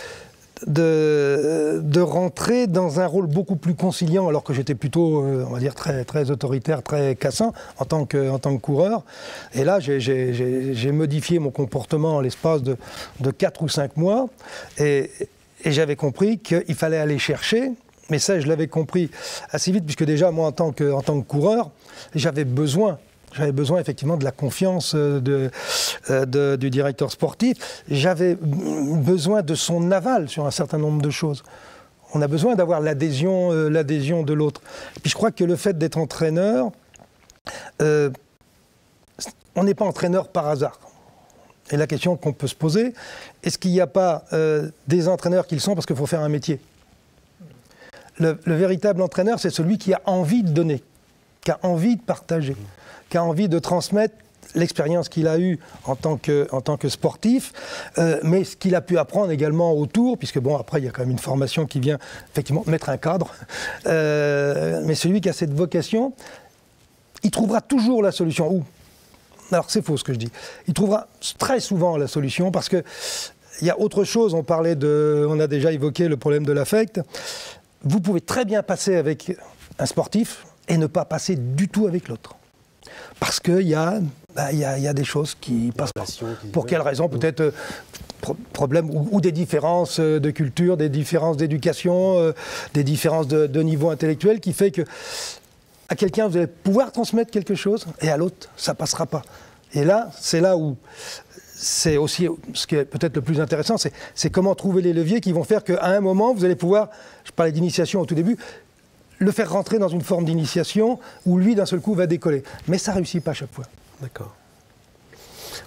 de rentrer dans un rôle beaucoup plus conciliant, alors que j'étais plutôt, on va dire, très, très autoritaire, très cassant en tant que coureur. Et là, j'ai modifié mon comportement en l'espace de 4 ou 5 mois, et j'avais compris qu'il fallait aller chercher. Mais ça, je l'avais compris assez vite, puisque déjà, moi, en tant que coureur, j'avais besoin effectivement de la confiance du directeur sportif. J'avais besoin de son aval sur un certain nombre de choses. On a besoin d'avoir l'adhésion de l'autre. Et puis je crois que le fait d'être entraîneur, on n'est pas entraîneur par hasard. Et la question qu'on peut se poser, est-ce qu'il n'y a pas des entraîneurs qui le sont parce qu'il faut faire un métier? Le véritable entraîneur, c'est celui qui a envie de donner, qui a envie de partager, qui a envie de transmettre l'expérience qu'il a eue en tant que sportif, mais ce qu'il a pu apprendre également autour, puisque bon, après, il y a quand même une formation qui vient effectivement mettre un cadre. Mais celui qui a cette vocation, il trouvera toujours la solution. Alors c'est faux ce que je dis. Il trouvera très souvent la solution, parce que il y a autre chose. On a déjà évoqué le problème de l'affect. Vous pouvez très bien passer avec un sportif et ne pas passer du tout avec l'autre. Parce qu'il y a des choses qui passent pas. Pour quelles raisons? Peut-être problème ou des différences de culture, des différences d'éducation, des différences de niveau intellectuel, qui fait que à quelqu'un, vous allez pouvoir transmettre quelque chose, et à l'autre, ça passera pas. Et là, c'est là où c'est aussi ce qui est peut-être le plus intéressant, c'est comment trouver les leviers qui vont faire qu'à un moment, vous allez pouvoir, je parlais d'initiation au tout début, le faire rentrer dans une forme d'initiation où lui, d'un seul coup, va décoller. Mais ça ne réussit pas à chaque fois. D'accord.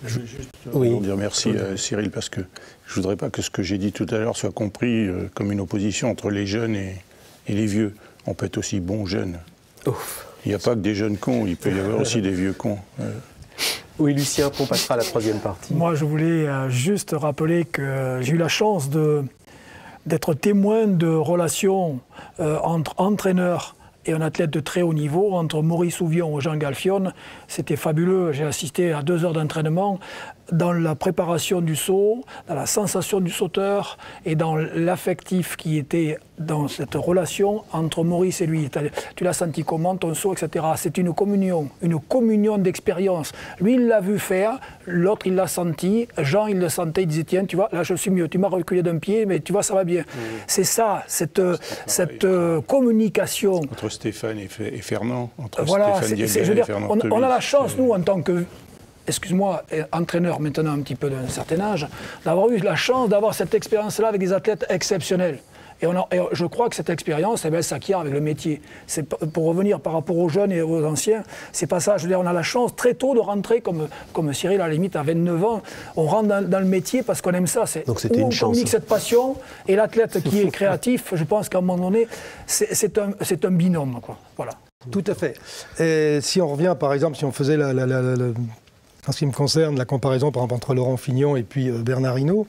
Je veux juste dire merci à Cyril, parce que je ne voudrais pas que ce que j'ai dit tout à l'heure soit compris comme une opposition entre les jeunes et les vieux. On peut être aussi bon jeune. Ouf. Il n'y a pas que des jeunes cons, il peut y avoir aussi des vieux cons. Oui, Lucien, on passera à la troisième partie. Moi, je voulais juste rappeler que j'ai eu la chance d'être témoin de relations entre entraîneurs et un athlète de très haut niveau, entre Maurice Ouvion et Jean Galfione. C'était fabuleux. J'ai assisté à 2 heures d'entraînement dans la préparation du saut, dans la sensation du sauteur et dans l'affectif qui était dans cette relation entre Maurice et lui. Tu l'as senti comment, ton saut, etc. C'est une communion d'expérience. Lui, il l'a vu faire, l'autre, il l'a senti, Jean, il le sentait, il disait, tiens, tu vois, là, je suis mieux, tu m'as reculé d'un pied, mais tu vois, ça va bien. C'est ça, cette communication. Entre Stéphane et Fernand, entre voilà, Stéphane Diel et Fernand Tobis. On a la chance, nous, en tant que, excuse-moi, entraîneur maintenant un petit peu d'un certain âge, d'avoir eu la chance d'avoir cette expérience-là avec des athlètes exceptionnels. Et je crois que cette expérience, elle s'acquiert avec le métier. Pour revenir par rapport aux jeunes et aux anciens, c'est pas ça. Je veux dire, on a la chance très tôt de rentrer, comme Cyril, à la limite, à 29 ans. On rentre dans le métier parce qu'on aime ça. Donc c'était une chance. On communique cette passion, et l'athlète qui est créatif, je pense qu'à un moment donné, c'est un binôme, quoi. Voilà. Tout à fait. Et si on revient, par exemple, si on faisait en ce qui me concerne, la comparaison par exemple entre Laurent Fignon et puis Bernard Hinault,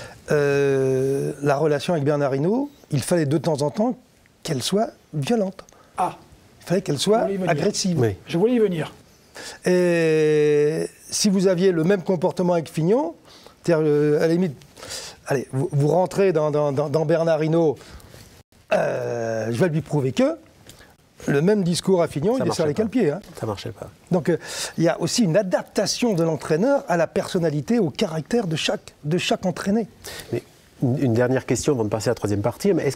la relation avec Bernard Hinault, il fallait de temps en temps qu'elle soit violente. Ah. Il fallait qu'elle soit agressive. Oui. Je voulais y venir. Et si vous aviez le même comportement avec Fignon, c'est-à-dire à la limite, allez, vous rentrez dans Bernard Hinault, je vais lui prouver que, le même discours à Fignon, il est sur les cale-pieds. Hein. Ça ne marchait pas. Donc il y a aussi une adaptation de l'entraîneur à la personnalité, au caractère de chaque entraîné. Mais une dernière question avant de passer à la troisième partie. Mais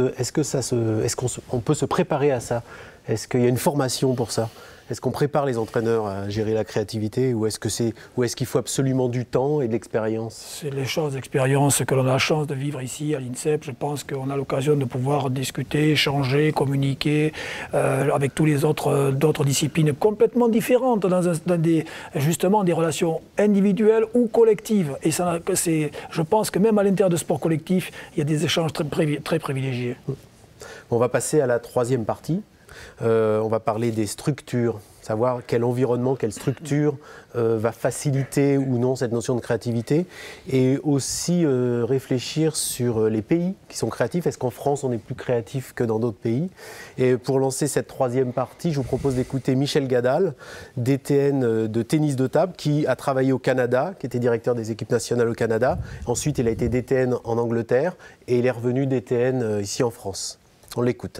on peut se préparer à ça? Est-ce qu'il y a une formation pour ça? Est-ce qu'on prépare les entraîneurs à gérer la créativité, ou est-ce qu'il faut absolument du temps et de l'expérience? C'est les choses d'expérience que l'on a la chance de vivre ici à l'INSEP. Je pense qu'on a l'occasion de pouvoir discuter, échanger, communiquer avec tous les d'autres disciplines complètement différentes, dans justement des relations individuelles ou collectives. Et je pense que même à l'intérieur de sport collectif, il y a des échanges très privilégiés. On va passer à la troisième partie. On va parler des structures, savoir quel environnement, quelle structure va faciliter ou non cette notion de créativité, et aussi réfléchir sur les pays qui sont créatifs. Est-ce qu'en France on est plus créatif que dans d'autres pays? Et pour lancer cette troisième partie, je vous propose d'écouter Michel Gadal, DTN de tennis de table, qui a travaillé au Canada, qui était directeur des équipes nationales au Canada. Ensuite il a été DTN en Angleterre et il est revenu DTN ici en France. On l'écoute.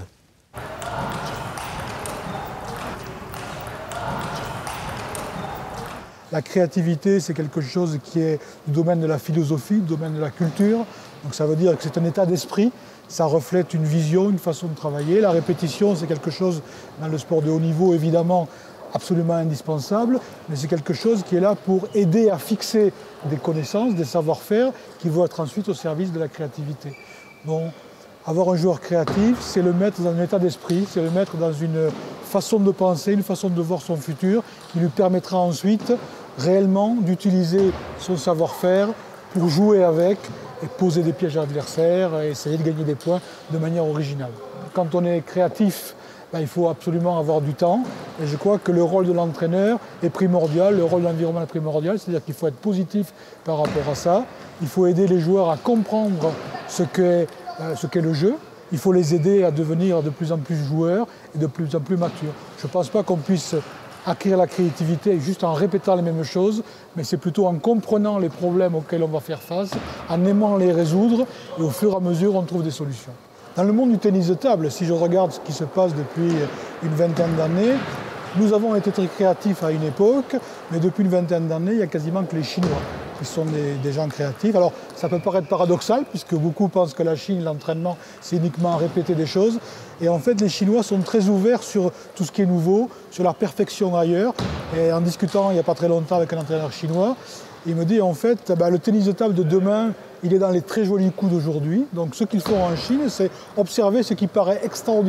La créativité, c'est quelque chose qui est du domaine de la philosophie, du domaine de la culture. Donc ça veut dire que c'est un état d'esprit, ça reflète une vision, une façon de travailler. La répétition, c'est quelque chose, dans le sport de haut niveau, évidemment, absolument indispensable, mais c'est quelque chose qui est là pour aider à fixer des connaissances, des savoir-faire, qui vont être ensuite au service de la créativité. Bon, avoir un joueur créatif, c'est le mettre dans un état d'esprit, c'est le mettre dans une façon de penser, une façon de voir son futur, qui lui permettra ensuite réellement d'utiliser son savoir-faire pour jouer avec et poser des pièges à l'adversaire et essayer de gagner des points de manière originale. Quand on est créatif, il faut absolument avoir du temps, et je crois que le rôle de l'entraîneur est primordial, le rôle de l'environnement est primordial, c'est-à-dire qu'il faut être positif par rapport à ça, il faut aider les joueurs à comprendre ce qu'est le jeu, il faut les aider à devenir de plus en plus joueurs et de plus en plus matures. Je ne pense pas qu'on puisse acquérir la créativité juste en répétant les mêmes choses, mais c'est plutôt en comprenant les problèmes auxquels on va faire face, en aimant les résoudre, et au fur et à mesure on trouve des solutions. Dans le monde du tennis de table, si je regarde ce qui se passe depuis une vingtaine d'années, nous avons été très créatifs à une époque, mais depuis une vingtaine d'années, il n'y a quasiment que les Chinois qui sont des gens créatifs. Alors ça peut paraître paradoxal, puisque beaucoup pensent que la Chine, l'entraînement, c'est uniquement répéter des choses. Et en fait, les Chinois sont très ouverts sur tout ce qui est nouveau, sur la perfection ailleurs. Et en discutant il n'y a pas très longtemps avec un entraîneur chinois, il me dit en fait, le tennis de table de demain, il est dans les très jolis coups d'aujourd'hui. Donc ce qu'ils font en Chine, c'est observer ce qui paraît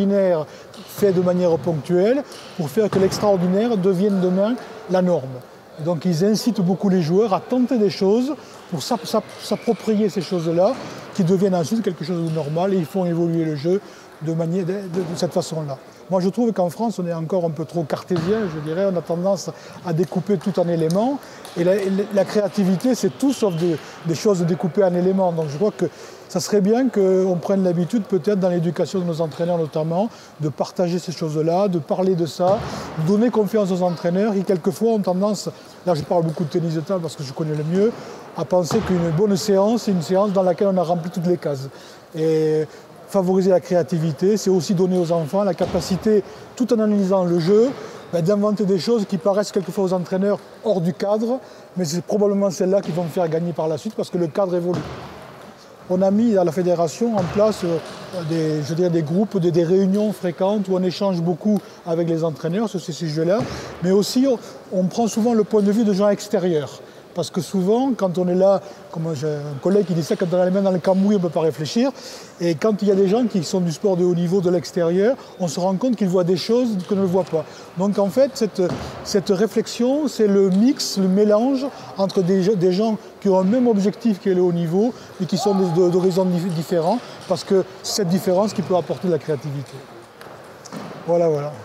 extraordinaire, fait de manière ponctuelle, pour faire que l'extraordinaire devienne demain la norme. Donc ils incitent beaucoup les joueurs à tenter des choses pour s'approprier ces choses-là, qui deviennent ensuite quelque chose de normal, et ils font évoluer le jeu de cette façon-là. Moi je trouve qu'en France on est encore un peu trop cartésien, je dirais, on a tendance à découper tout en éléments, et la créativité c'est tout sauf des choses découpées en éléments. Donc je crois que ça serait bien qu'on prenne l'habitude, peut-être dans l'éducation de nos entraîneurs notamment, de partager ces choses-là, de parler de ça, de donner confiance aux entraîneurs qui quelquefois ont tendance, là je parle beaucoup de tennis de table parce que je connais le mieux, à penser qu'une bonne séance, c'est une séance dans laquelle on a rempli toutes les cases. Et favoriser la créativité, c'est aussi donner aux enfants la capacité, tout en analysant le jeu, d'inventer des choses qui paraissent quelquefois aux entraîneurs hors du cadre, mais c'est probablement celles-là qui vont faire gagner par la suite parce que le cadre évolue. On a mis à la fédération en place des groupes, des réunions fréquentes où on échange beaucoup avec les entraîneurs sur ces sujets-là, mais aussi on prend souvent le point de vue de gens extérieurs. Parce que souvent, quand on est là, comme j'ai un collègue qui dit ça, quand on a les mains dans le cambouis, on ne peut pas réfléchir. Et quand il y a des gens qui sont du sport de haut niveau de l'extérieur, on se rend compte qu'ils voient des choses qu'on ne voit pas. Donc en fait, cette réflexion, c'est le mix, le mélange entre des gens qui ont un même objectif qui est le haut niveau, mais qui sont d'horizons différents, parce que c'est cette différence qui peut apporter de la créativité. Voilà, voilà.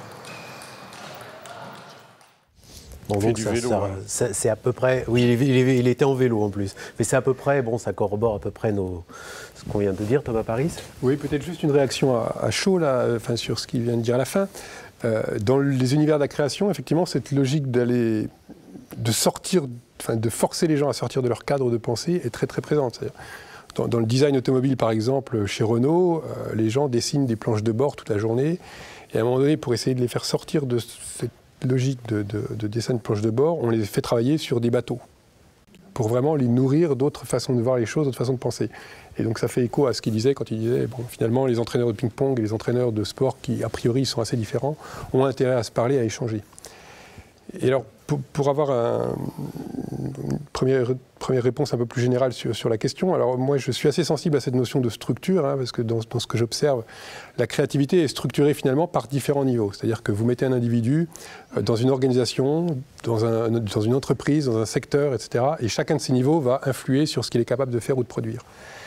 Bon, donc c'est à peu près. Oui, il était en vélo en plus. Mais c'est à peu près. Bon, ça corrobore à peu près ce qu'on vient de dire, Thomas Paris. Oui, peut-être juste une réaction à chaud là, sur ce qu'il vient de dire à la fin. Dans les univers de la création, effectivement, cette logique de forcer les gens à sortir de leur cadre de pensée est très très présente. Dans le design automobile, par exemple, chez Renault, les gens dessinent des planches de bord toute la journée. Et à un moment donné, pour essayer de les faire sortir de cette logique de dessin de planches de bord, on les fait travailler sur des bateaux pour vraiment les nourrir d'autres façons de voir les choses, d'autres façons de penser. Et donc ça fait écho à ce qu'il disait quand il disait, bon, finalement, les entraîneurs de ping-pong et les entraîneurs de sport qui, a priori, sont assez différents, ont intérêt à se parler, à échanger. Et alors, pour avoir une première réponse un peu plus générale sur la question, alors moi je suis assez sensible à cette notion de structure, parce que dans ce que j'observe, la créativité est structurée finalement par différents niveaux. C'est-à-dire que vous mettez un individu dans une organisation, dans une entreprise, dans un secteur, etc. Et chacun de ces niveaux va influer sur ce qu'il est capable de faire ou de produire.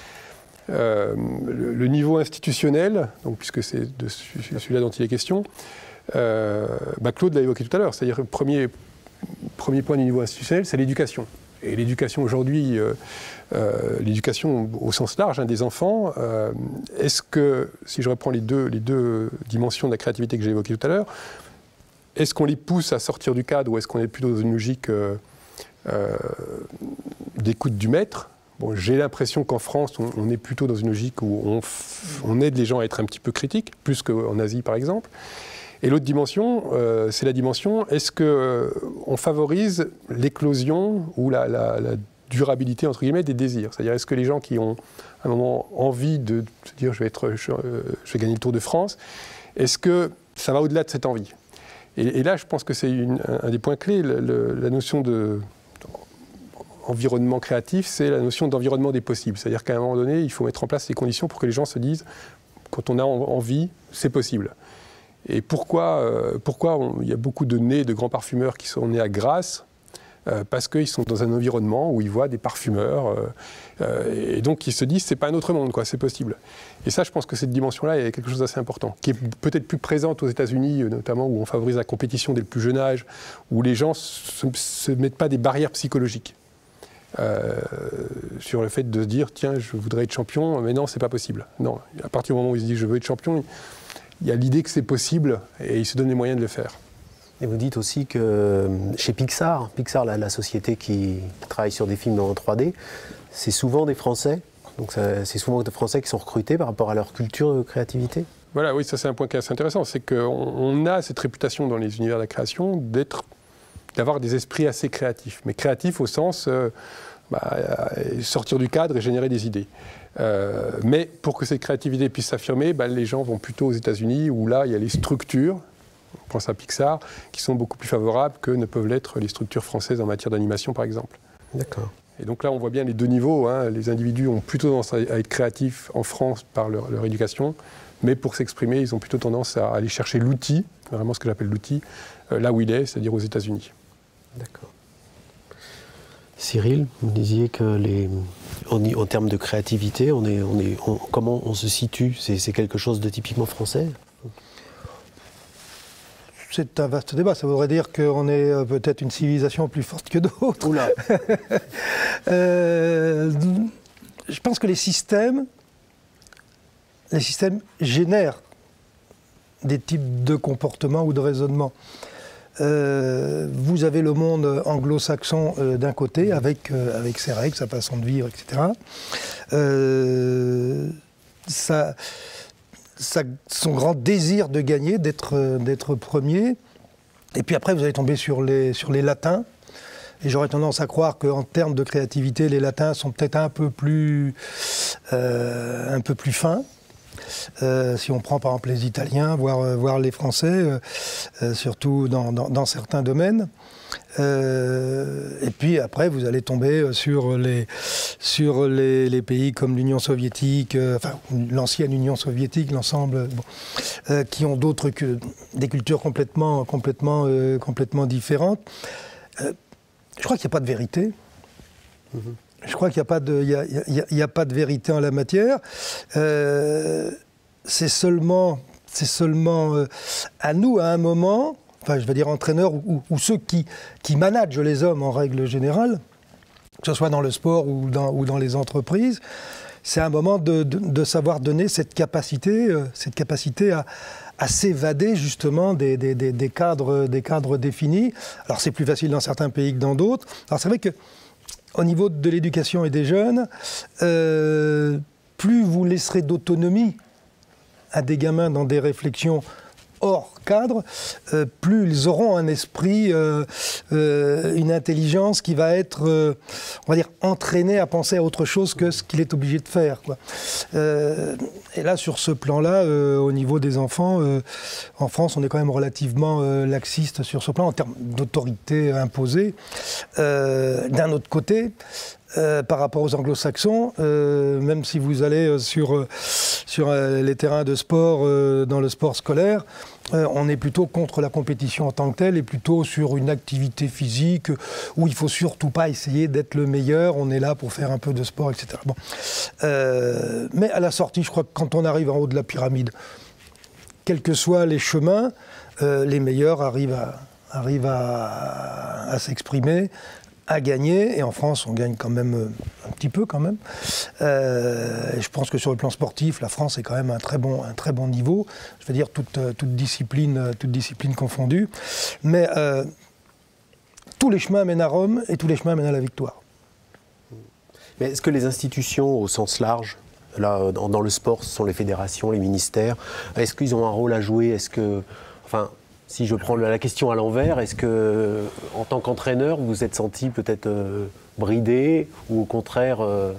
Le niveau institutionnel, donc, puisque c'est de celui-là dont il est question, Claude l'a évoqué tout à l'heure, c'est-à-dire le premier point du niveau institutionnel, c'est l'éducation. Et l'éducation aujourd'hui, l'éducation au sens large des enfants, est-ce que, si je reprends les deux dimensions de la créativité que j'ai évoquées tout à l'heure, est-ce qu'on les pousse à sortir du cadre ou est-ce qu'on est plutôt dans une logique d'écoute du maître ? Bon, j'ai l'impression qu'en France, on est plutôt dans une logique où on aide les gens à être un petit peu critiques, plus qu'en Asie par exemple. Et l'autre dimension, c'est la dimension, est-ce qu'on favorise l'éclosion ou la durabilité, entre guillemets, des désirs ? C'est-à-dire, est-ce que les gens qui ont à un moment envie de se dire je vais gagner le Tour de France, est-ce que ça va au-delà de cette envie ? Et là, je pense que c'est un des points clés, la notion d'environnement créatif, c'est la notion d'environnement des possibles. C'est-à-dire qu'à un moment donné, il faut mettre en place les conditions pour que les gens se disent, quand on a envie, c'est possible. Et pourquoi il y a beaucoup de grands parfumeurs qui sont nés à Grasse ? Parce qu'ils sont dans un environnement où ils voient des parfumeurs et donc ils se disent c'est pas un autre monde, quoi, c'est possible. Et ça, je pense que cette dimension-là est quelque chose d'assez important, qui est peut-être plus présente aux États-Unis, notamment où on favorise la compétition dès le plus jeune âge, où les gens se mettent pas des barrières psychologiques sur le fait de se dire tiens, je voudrais être champion, mais non, c'est pas possible. Non, à partir du moment où ils se disent je veux être champion, il y a l'idée que c'est possible et ils se donnent les moyens de le faire. Et vous dites aussi que chez Pixar, la société qui travaille sur des films en 3D, c'est souvent des Français. Donc c'est souvent des Français qui sont recrutés par rapport à leur culture de créativité. Voilà, oui, ça c'est un point qui est assez intéressant. C'est qu'on a cette réputation dans les univers de la création d'avoir des esprits assez créatifs. Mais créatifs au sens sortir du cadre et générer des idées. Mais pour que cette créativité puisse s'affirmer, les gens vont plutôt aux États-Unis où là, il y a les structures, on pense à Pixar, qui sont beaucoup plus favorables que ne peuvent l'être les structures françaises en matière d'animation, par exemple. D'accord. Et donc là, on voit bien les deux niveaux. Les individus ont plutôt tendance à être créatifs en France par leur éducation, mais pour s'exprimer, ils ont plutôt tendance à aller chercher l'outil, vraiment ce que j'appelle l'outil, là où il est, c'est-à-dire aux États-Unis. D'accord. Cyril, vous disiez que en termes de créativité, comment on se situe? C'est quelque chose de typiquement français? C'est un vaste débat. Ça voudrait dire qu'on est peut-être une civilisation plus forte que d'autres. Oula. Je pense que les systèmes génèrent des types de comportements ou de raisonnement. Vous avez le monde anglo-saxon d'un côté, avec ses règles, sa façon de vivre, etc. Son grand désir de gagner, d'être premier. Et puis après, vous allez tomber sur les latins. Et j'aurais tendance à croire qu'en termes de créativité, les latins sont peut-être un peu plus fins. Si on prend par exemple les Italiens, voire les Français, surtout dans certains domaines. Et puis après, vous allez tomber sur les pays comme l'Union soviétique, enfin l'ancienne Union soviétique, l'ensemble, qui ont des cultures complètement différentes. Je crois qu'il n'y a pas de vérité. Je crois qu'il n'y a pas de vérité en la matière. C'est seulement à nous, à un moment, enfin je veux dire entraîneurs ou ceux qui managent les hommes en règle générale, que ce soit dans le sport ou dans les entreprises, c'est un moment de savoir donner cette capacité à s'évader justement des cadres définis. Alors c'est plus facile dans certains pays que dans d'autres. Alors c'est vrai que au niveau de l'éducation et des jeunes, plus vous laisserez d'autonomie à des gamins dans des réflexions hors cadre, plus ils auront un esprit, une intelligence qui va être, on va dire, entraînée à penser à autre chose que ce qu'il est obligé de faire, quoi. Et là, sur ce plan-là, au niveau des enfants, en France, on est quand même relativement laxiste sur ce plan, en termes d'autorité imposée. D'un autre côté, par rapport aux anglo-saxons, même si vous allez sur les terrains de sport, dans le sport scolaire, on est plutôt contre la compétition en tant que telle et plutôt sur une activité physique où il ne faut surtout pas essayer d'être le meilleur, on est là pour faire un peu de sport, etc. Bon. Mais à la sortie, je crois que quand on arrive en haut de la pyramide, quels que soient les chemins, les meilleurs arrivent à s'exprimer, à gagner, et en France on gagne quand même un petit peu quand même. Je pense que sur le plan sportif, la France est quand même un très bon niveau, je veux dire toute discipline confondue. Mais tous les chemins mènent à Rome et tous les chemins mènent à la victoire. Mais est-ce que les institutions au sens large, là dans le sport, ce sont les fédérations, les ministères, est-ce qu'ils ont un rôle à jouer? Est-ce que, enfin, si je prends la question à l'envers, est-ce que, en tant qu'entraîneur, vous vous êtes senti peut-être bridé, ou au contraire,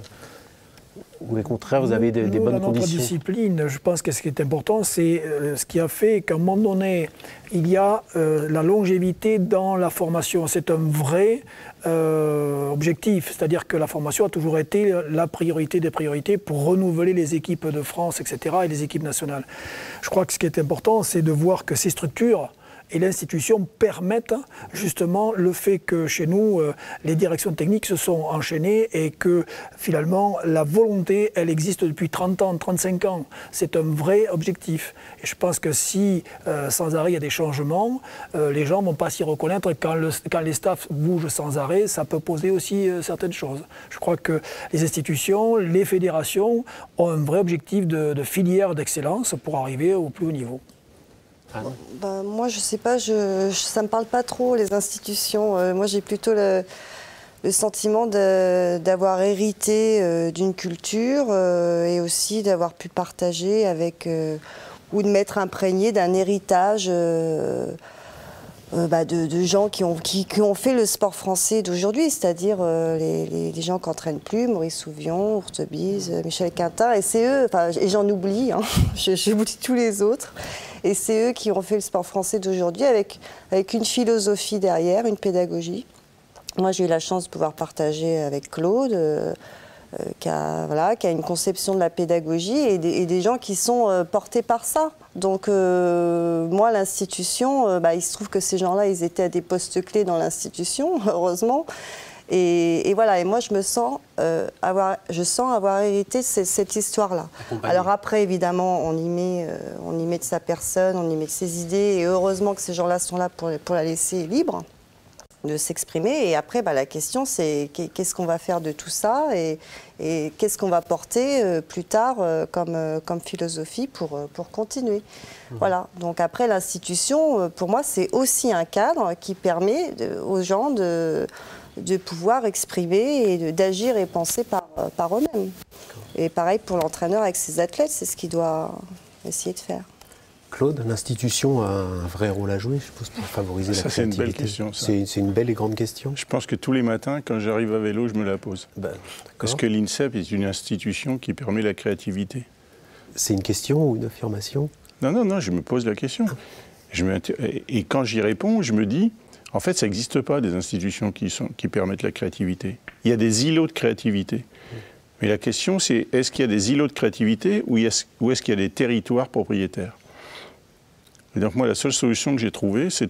vous avez des bonnes conditions? Dans notre discipline, je pense que ce qui est important, c'est ce qui a fait qu'à un moment donné, il y a la longévité dans la formation. C'est un vrai objectif, c'est-à-dire que la formation a toujours été la priorité des priorités pour renouveler les équipes de France, etc., et les équipes nationales. Je crois que ce qui est important, c'est de voir que ces structures et l'institution permettent justement le fait que chez nous, les directions techniques se sont enchaînées et que finalement la volonté, elle existe depuis 30 ans, 35 ans. C'est un vrai objectif. Et je pense que si sans arrêt il y a des changements, les gens ne vont pas s'y reconnaître, et quand les staffs bougent sans arrêt, ça peut poser aussi certaines choses. Je crois que les institutions, les fédérations ont un vrai objectif de filière d'excellence pour arriver au plus haut niveau. Moi, je sais pas, ça me parle pas trop, les institutions. Moi, j'ai plutôt le sentiment d'avoir hérité d'une culture et aussi d'avoir pu partager avec, ou de m'être imprégné d'un héritage de gens qui ont fait le sport français d'aujourd'hui, c'est-à-dire les gens qui n'entraînent plus, Maurice Souvion, Hurtebise, Michel Quintin, et c'est eux, et j'en oublie, hein, j'oublie tous les autres. Et c'est eux qui ont fait le sport français d'aujourd'hui avec une philosophie derrière, une pédagogie. Moi, j'ai eu la chance de pouvoir partager avec Claude, qui a une conception de la pédagogie et des gens qui sont portés par ça. Donc, moi, l'institution, il se trouve que ces gens-là, ils étaient à des postes clés dans l'institution, heureusement. Et voilà, et moi je me sens avoir hérité cette histoire-là. Alors après, évidemment, on y met de sa personne, on y met de ses idées, et heureusement que ces gens-là sont là pour la laisser libre de s'exprimer. Et après, la question, c'est qu'est-ce qu'on va faire de tout ça et qu'est-ce qu'on va porter plus tard comme philosophie pour continuer. Voilà. Donc après, l'institution, pour moi, c'est aussi un cadre qui permet aux gens de pouvoir exprimer et d'agir et penser par eux-mêmes. Et pareil pour l'entraîneur avec ses athlètes, c'est ce qu'il doit essayer de faire. Claude, l'institution a un vrai rôle à jouer, je suppose, pour favoriser la créativité. C'est une belle question, ça. C'est une belle et grande question. Je pense que tous les matins, quand j'arrive à vélo, je me la pose. Parce que l'INSEP est une institution qui permet la créativité. C'est une question ou une affirmation? Non, je me pose la question. Et quand j'y réponds, je me dis, en fait, ça n'existe pas des institutions qui permettent la créativité. Il y a des îlots de créativité. Mais la question, c'est est-ce qu'il y a des îlots de créativité ou est-ce qu'il y a des territoires propriétaires? Et donc moi, la seule solution que j'ai trouvée, c'est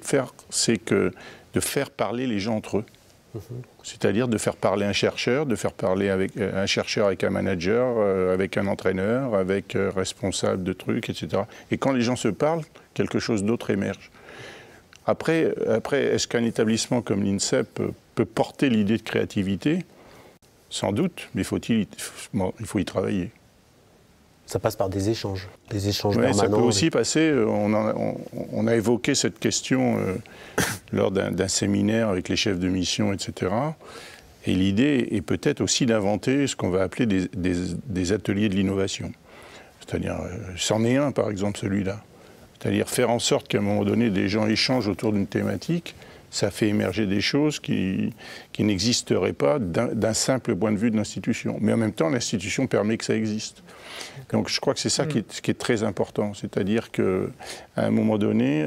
de faire parler les gens entre eux. C'est-à-dire de faire parler un chercheur, de faire parler un chercheur avec un manager, avec un entraîneur, avec un responsable de trucs, etc. Et quand les gens se parlent, quelque chose d'autre émerge. Après est-ce qu'un établissement comme l'INSEP peut porter l'idée de créativité? Sans doute, mais il faut y travailler. Ça passe par des échanges Ouais, permanents. ça peut aussi passer, on a évoqué cette question lors d'un séminaire avec les chefs de mission, etc. Et l'idée est peut-être aussi d'inventer ce qu'on va appeler des ateliers de l'innovation. C'est-à-dire, c'en est un par exemple celui-là. C'est-à-dire faire en sorte qu'à un moment donné, des gens échangent autour d'une thématique, ça fait émerger des choses qui n'existeraient pas d'un simple point de vue de l'institution. Mais en même temps, l'institution permet que ça existe. Donc je crois que c'est ça qui est très important. C'est-à-dire qu'à un moment donné,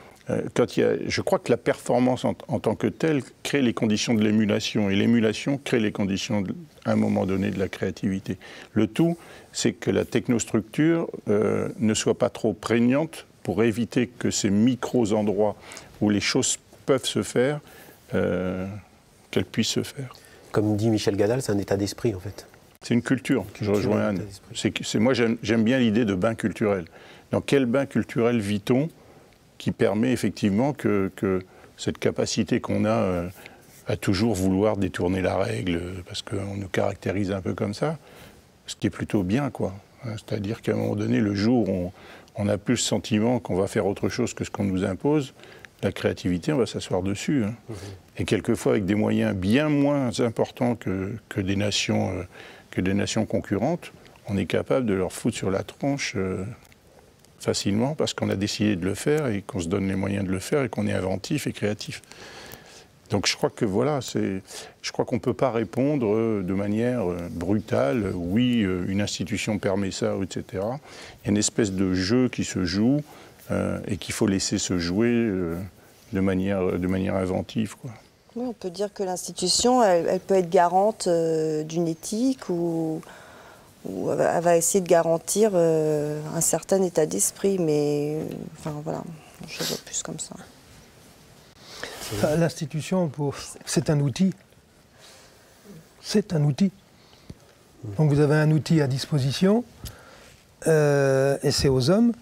je crois que la performance en tant que telle crée les conditions de l'émulation. Et l'émulation crée les conditions, à un moment donné, de la créativité. Le tout, c'est que la technostructure ne soit pas trop prégnante pour éviter que ces micro-endroits où les choses peuvent se faire, qu'elles puissent se faire. Comme dit Michel Gadal, c'est un état d'esprit en fait. C'est une culture, je rejoins Anne. Moi j'aime bien l'idée de bain culturel. Dans quel bain culturel vit-on qui permet effectivement que cette capacité qu'on a à toujours vouloir détourner la règle, parce qu'on nous caractérise un peu comme ça, ce qui est plutôt bien, quoi. C'est-à-dire qu'à un moment donné, le jour où on n'a plus le sentiment qu'on va faire autre chose que ce qu'on nous impose, la créativité, on va s'asseoir dessus. Et quelquefois avec des moyens bien moins importants que des nations concurrentes, on est capable de leur foutre sur la tronche facilement parce qu'on a décidé de le faire et qu'on se donne les moyens de le faire et qu'on est inventif et créatif. Donc je crois que voilà, je crois qu'on ne peut pas répondre de manière brutale, oui, une institution permet ça, etc. Il y a une espèce de jeu qui se joue et qu'il faut laisser se jouer de manière inventive, quoi. Oui, on peut dire que l'institution, elle peut être garante d'une éthique ou elle va essayer de garantir un certain état d'esprit, mais enfin voilà, je vois plus comme ça. L'institution, c'est un outil. C'est un outil. Donc vous avez un outil à disposition et c'est aux hommes.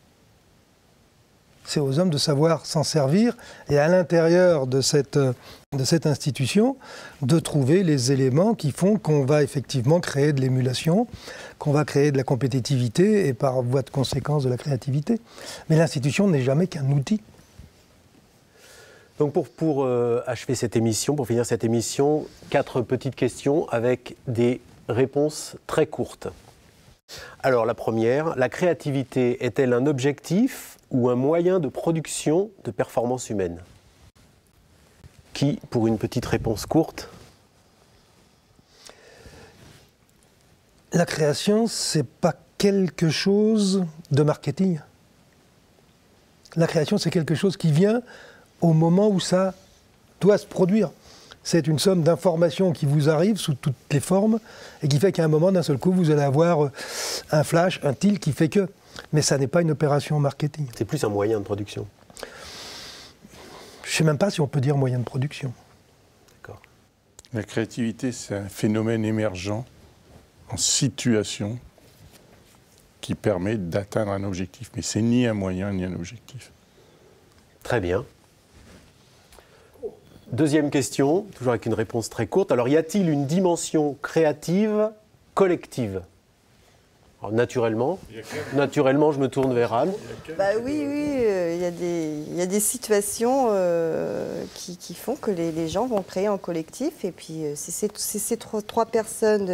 C'est aux hommes de savoir s'en servir et à l'intérieur de cette institution, de trouver les éléments qui font qu'on va effectivement créer de l'émulation, qu'on va créer de la compétitivité et par voie de conséquence de la créativité. Mais l'institution n'est jamais qu'un outil. Donc pour achever cette émission, pour finir cette émission, 4 petites questions avec des réponses très courtes. Alors la première, la créativité est-elle un objectif ou un moyen de production de performance humaine? Qui, pour une petite réponse courte? La création, c'est pas quelque chose de marketing. La création, c'est quelque chose qui vient au moment où ça doit se produire. C'est une somme d'informations qui vous arrivent sous toutes les formes et qui fait qu'à un moment, d'un seul coup, vous allez avoir un flash, un tilt qui fait que... Mais ça n'est pas une opération marketing. C'est plus un moyen de production. Je ne sais même pas si on peut dire moyen de production. D'accord. La créativité, c'est un phénomène émergent en situation qui permet d'atteindre un objectif. Mais c'est ni un moyen ni un objectif. Très bien. Deuxième question, toujours avec une réponse très courte. Alors, y a-t-il une dimension créative collective? Alors, naturellement, je me tourne vers Anne. Bah oui, il y a des situations qui font que les gens vont créer en collectif. Et puis, si c'est trois personnes,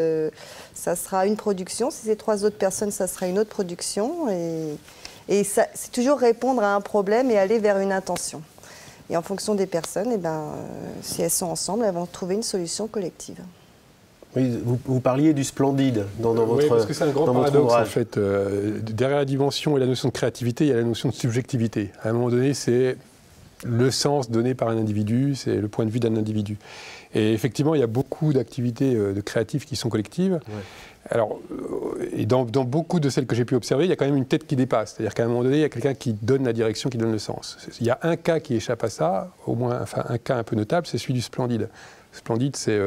ça sera une production. Si c'est 3 autres personnes, ça sera une autre production. Et c'est toujours répondre à un problème et aller vers une intention. Et en fonction des personnes, si elles sont ensemble, elles vont trouver une solution collective. Oui, vous parliez du splendide dans votre ouvrage. Oui, parce que c'est un grand paradoxe, en fait. Derrière la dimension et la notion de créativité, il y a la notion de subjectivité. À un moment donné, c'est le sens donné par un individu, c'est le point de vue d'un individu. Et effectivement, il y a beaucoup d'activités de créatives qui sont collectives. Ouais. Alors, et dans beaucoup de celles que j'ai pu observer, il y a quand même une tête qui dépasse. C'est-à-dire qu'à un moment donné, il y a quelqu'un qui donne la direction, qui donne le sens. Il y a un cas qui échappe à ça, au moins, enfin un cas un peu notable, c'est celui du Splendide. Splendide, c'est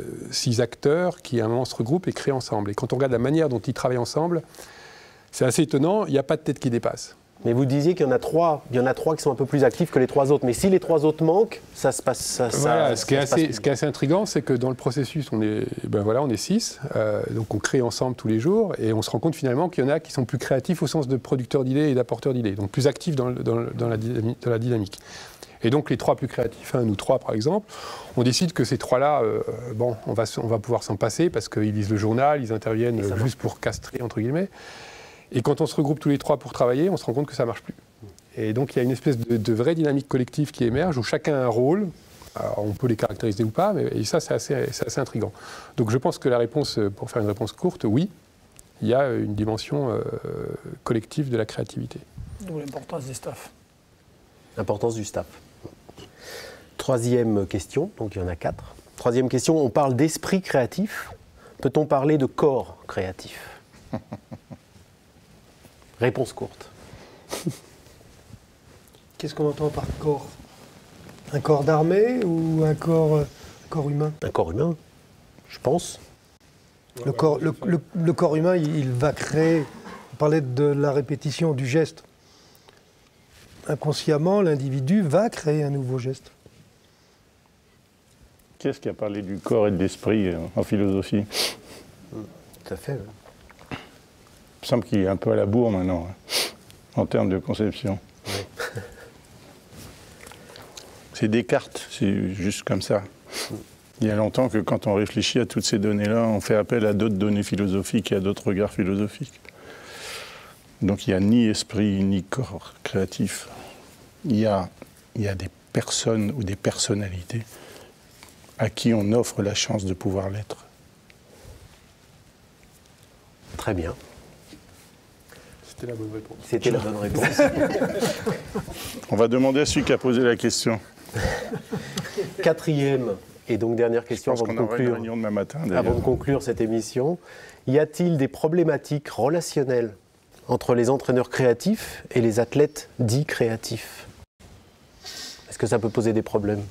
6 acteurs qui à un moment se regroupent et créent ensemble. Et quand on regarde la manière dont ils travaillent ensemble, c'est assez étonnant, il n'y a pas de tête qui dépasse. Mais vous disiez qu'il y en a 3 qui sont un peu plus actifs que les 3 autres. Mais si les 3 autres manquent, ça se passe. Voilà, ce qui est assez intriguant, c'est que dans le processus, on est 6, donc on crée ensemble tous les jours, et on se rend compte finalement qu'il y en a qui sont plus créatifs au sens de producteurs d'idées et d'apporteurs d'idées, donc plus actifs dans la dynamique. Et donc les 3 plus créatifs, nous 3 par exemple, on décide que ces 3-là, on va pouvoir s'en passer parce qu'ils lisent le journal, ils interviennent juste pour castrer, entre guillemets. Et quand on se regroupe tous les 3 pour travailler, on se rend compte que ça ne marche plus. Et donc il y a une espèce de vraie dynamique collective qui émerge, où chacun a un rôle. Alors, on peut les caractériser ou pas, et ça c'est assez intriguant. Donc je pense que la réponse, pour faire une réponse courte, oui, il y a une dimension collective de la créativité. D'où l'importance des staffs. L'importance du staff. 3e question, donc il y en a 4. 3e question, on parle d'esprit créatif. Peut-on parler de corps créatif? Réponse courte. Qu'est-ce qu'on entend par corps? Un corps d'armée ou un corps humain? Un corps humain, je pense. Le corps humain, il va créer, on parlait de la répétition du geste. Inconsciemment, l'individu va créer un nouveau geste. Qui est-ce qui a parlé du corps et de l'esprit en philosophie? Tout à fait. Il me semble qu'il est un peu à la bourre maintenant, en termes de conception. Oui. C'est Descartes, c'est juste comme ça. Il y a longtemps que quand on réfléchit à toutes ces données-là, on fait appel à d'autres données philosophiques et à d'autres regards philosophiques. Donc il n'y a ni esprit ni corps créatif. Il y a des personnes ou des personnalités à qui on offre la chance de pouvoir l'être. Très bien. C'était la bonne réponse. C'était la bonne réponse. On va demander à celui qui a posé la question. 4e et donc dernière question avant de conclure cette émission. Y a-t-il des problématiques relationnelles entre les entraîneurs créatifs et les athlètes dits créatifs? Est-ce que ça peut poser des problèmes?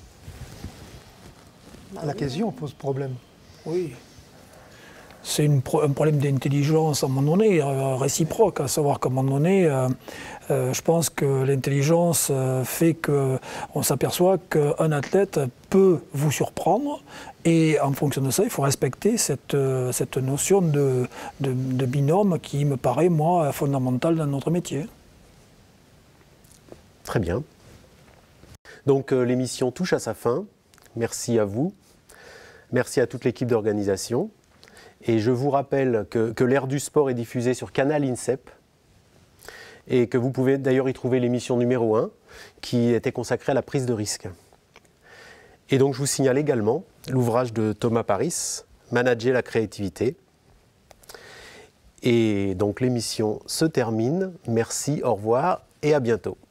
La question pose problème. Oui. C'est un problème d'intelligence à un moment donné, réciproque, à savoir qu'à un moment donné, je pense que l'intelligence fait qu'on s'aperçoit qu'un athlète peut vous surprendre et en fonction de ça, il faut respecter cette notion de binôme qui me paraît, moi, fondamentale dans notre métier. Très bien. Donc l'émission touche à sa fin. Merci à vous. Merci à toute l'équipe d'organisation. Et je vous rappelle que l'Air du sport est diffusé sur Canal INSEP et que vous pouvez d'ailleurs y trouver l'émission numéro 1 qui était consacrée à la prise de risque. Et donc je vous signale également l'ouvrage de Thomas Paris, Manager la créativité. Et donc l'émission se termine. Merci, au revoir et à bientôt.